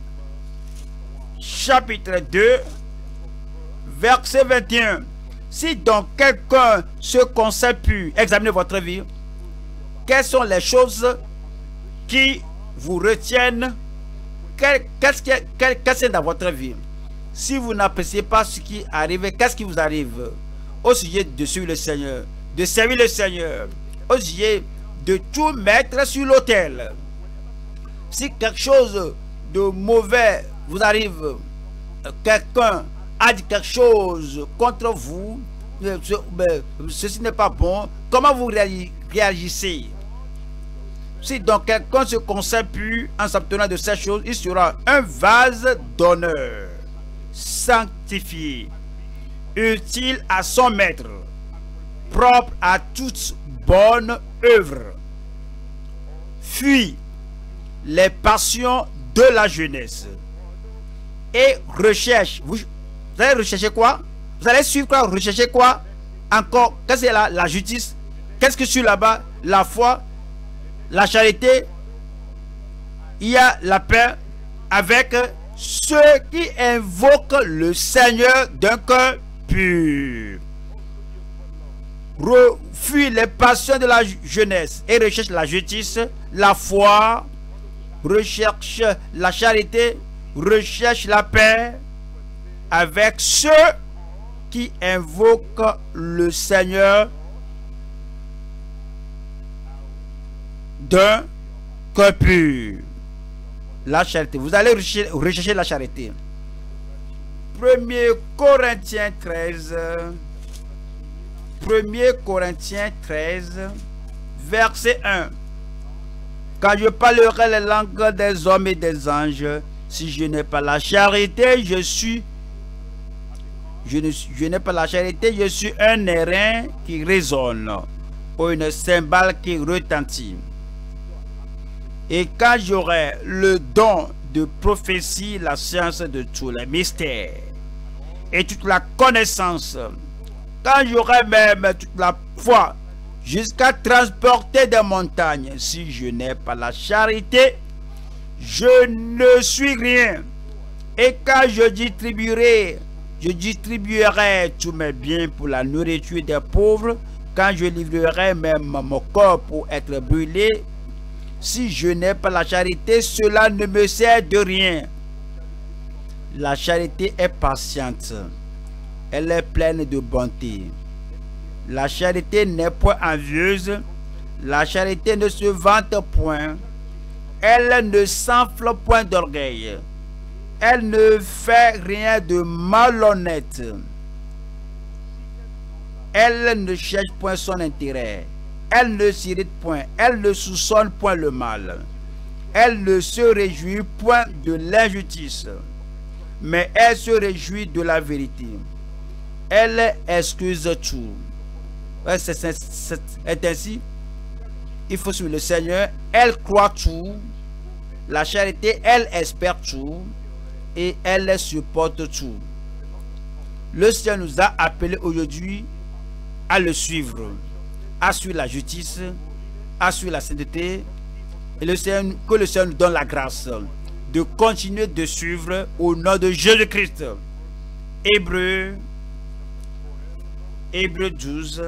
Chapitre 2. Verset 21. Si donc quelqu'un se conseille pu examiner votre vie, quelles sont les choses qui vous retiennent? Qu'est-ce qui est dans votre vie? Si vous n'appréciez pas ce qui arrive, qu'est-ce qui vous arrive? Au sujet de suivre le Seigneur, de servir le Seigneur, au sujet de tout mettre sur l'autel. Si quelque chose de mauvais vous arrive, quelqu'un a dit quelque chose contre vous, ceci n'est pas bon, comment vous réagissez? Si donc quelqu'un se conseille plus en s'abstenant de ces choses, il sera un vase d'honneur, sanctifié, utile à son maître, propre à toute bonne œuvre. Fuis les passions de la jeunesse et recherche. Vous allez rechercher quoi? Vous allez suivre quoi? Rechercher quoi? Encore, qu'est-ce que c'est la justice? Qu'est-ce que sur là-bas? La foi, la charité, il y a la paix avec ceux qui invoquent le Seigneur d'un cœur pur. Fuis les passions de la jeunesse et recherche la justice, la foi, recherche la charité, recherche la paix avec ceux qui invoquent le Seigneur d'un cœur pur. La charité. Vous allez rechercher la charité. 1er Corinthiens 13. 1er Corinthiens 13, verset 1. Quand je parlerai les langues des hommes et des anges, si je n'ai pas la charité, je n'ai pas la charité, je suis un airain qui résonne, ou une cymbale qui retentit. Et quand j'aurai le don de prophétie, la science de tous les mystères et toute la connaissance, quand j'aurai même toute la foi, jusqu'à transporter des montagnes, si je n'ai pas la charité, je ne suis rien. Et quand je distribuerai tous mes biens pour la nourriture des pauvres, quand je livrerai même mon corps pour être brûlé, si je n'ai pas la charité, cela ne me sert de rien. La charité est patiente, elle est pleine de bonté. La charité n'est point envieuse, la charité ne se vante point, elle ne s'enfle point d'orgueil, elle ne fait rien de malhonnête, elle ne cherche point son intérêt, elle ne s'irrite point, elle ne soupçonne point le mal, elle ne se réjouit point de l'injustice, mais elle se réjouit de la vérité. Elle excuse tout. C'est ainsi, il faut suivre le Seigneur. Elle croit tout. La charité, elle espère tout. Et elle supporte tout. Le Seigneur nous a appelés aujourd'hui à le suivre, à suivre la justice, à suivre la sainteté. Et que le Seigneur nous donne la grâce de continuer de suivre au nom de Jésus-Christ. Hébreux 12,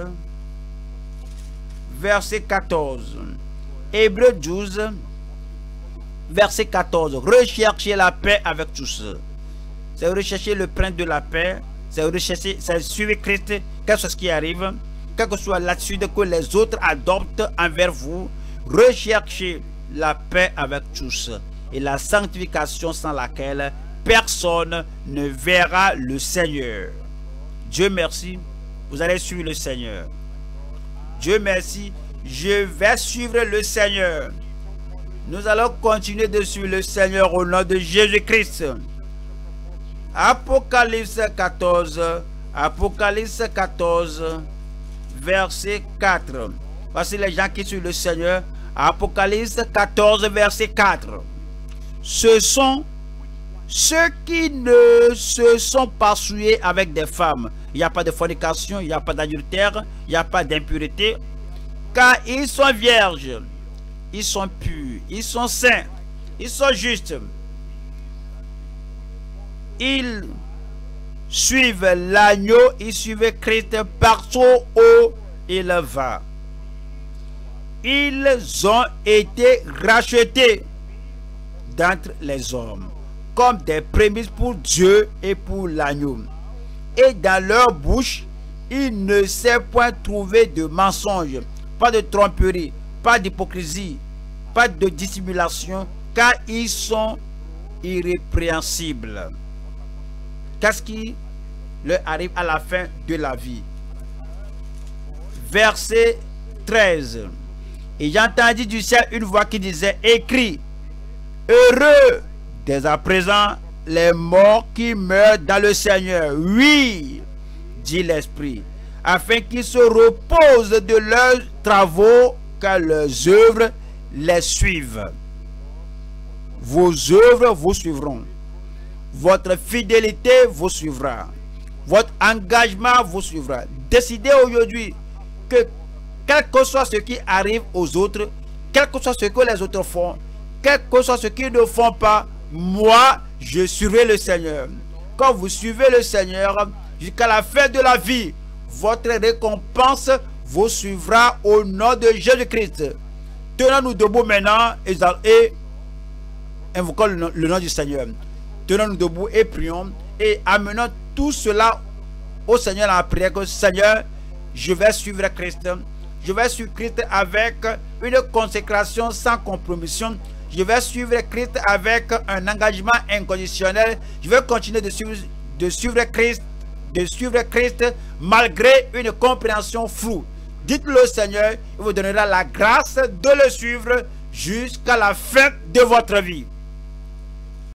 verset 14. Hébreux 12, verset 14. Recherchez la paix avec tous. C'est rechercher le prince de la paix. C'est rechercher, c'est suivre Christ, quel que soit ce qui arrive, quelle que soit l'attitude que les autres adoptent envers vous. Recherchez la paix avec tous et la sanctification sans laquelle personne ne verra le Seigneur. Dieu merci. Vous allez suivre le Seigneur. Dieu merci, je vais suivre le Seigneur. Nous allons continuer de suivre le Seigneur au nom de Jésus-Christ. Apocalypse 14, verset 4. Voici les gens qui suivent le Seigneur. Apocalypse 14, verset 4. Ce sont ceux qui ne se sont pas souillés avec des femmes. Il n'y a pas de fornication, il n'y a pas d'adultère, il n'y a pas d'impureté. Car ils sont vierges, ils sont purs, ils sont saints, ils sont justes. Ils suivent l'agneau, ils suivent Christ partout où il va. Ils ont été rachetés d'entre les hommes comme des prémices pour Dieu et pour l'agneau. Et dans leur bouche, il ne s'est point trouvé de mensonge, pas de tromperie, pas d'hypocrisie, pas de dissimulation, car ils sont irrépréhensibles. Qu'est-ce qui leur arrive à la fin de la vie? Verset 13. Et j'entendis du ciel une voix qui disait: écris, heureux dès à présent les morts qui meurent dans le Seigneur. Oui, dit l'Esprit, afin qu'ils se reposent de leurs travaux, car leurs œuvres les suivent. Vos œuvres vous suivront. Votre fidélité vous suivra. Votre engagement vous suivra. Décidez aujourd'hui que quel que soit ce qui arrive aux autres, quel que soit ce que les autres font, quel que soit ce qu'ils ne font pas, moi, je suivrai le Seigneur. Quand vous suivez le Seigneur, jusqu'à la fin de la vie, votre récompense vous suivra au nom de Jésus-Christ. Tenons-nous debout maintenant et invoquons le nom du Seigneur. Tenons-nous debout et prions et amenons tout cela au Seigneur en prière. Que Seigneur, je vais suivre Christ. Je vais suivre Christ avec une consécration sans compromission. Je vais suivre Christ avec un engagement inconditionnel. Je vais continuer de suivre Christ de suivre Christ malgré une compréhension floue. Dites-le au Seigneur, il vous donnera la grâce de le suivre jusqu'à la fin de votre vie.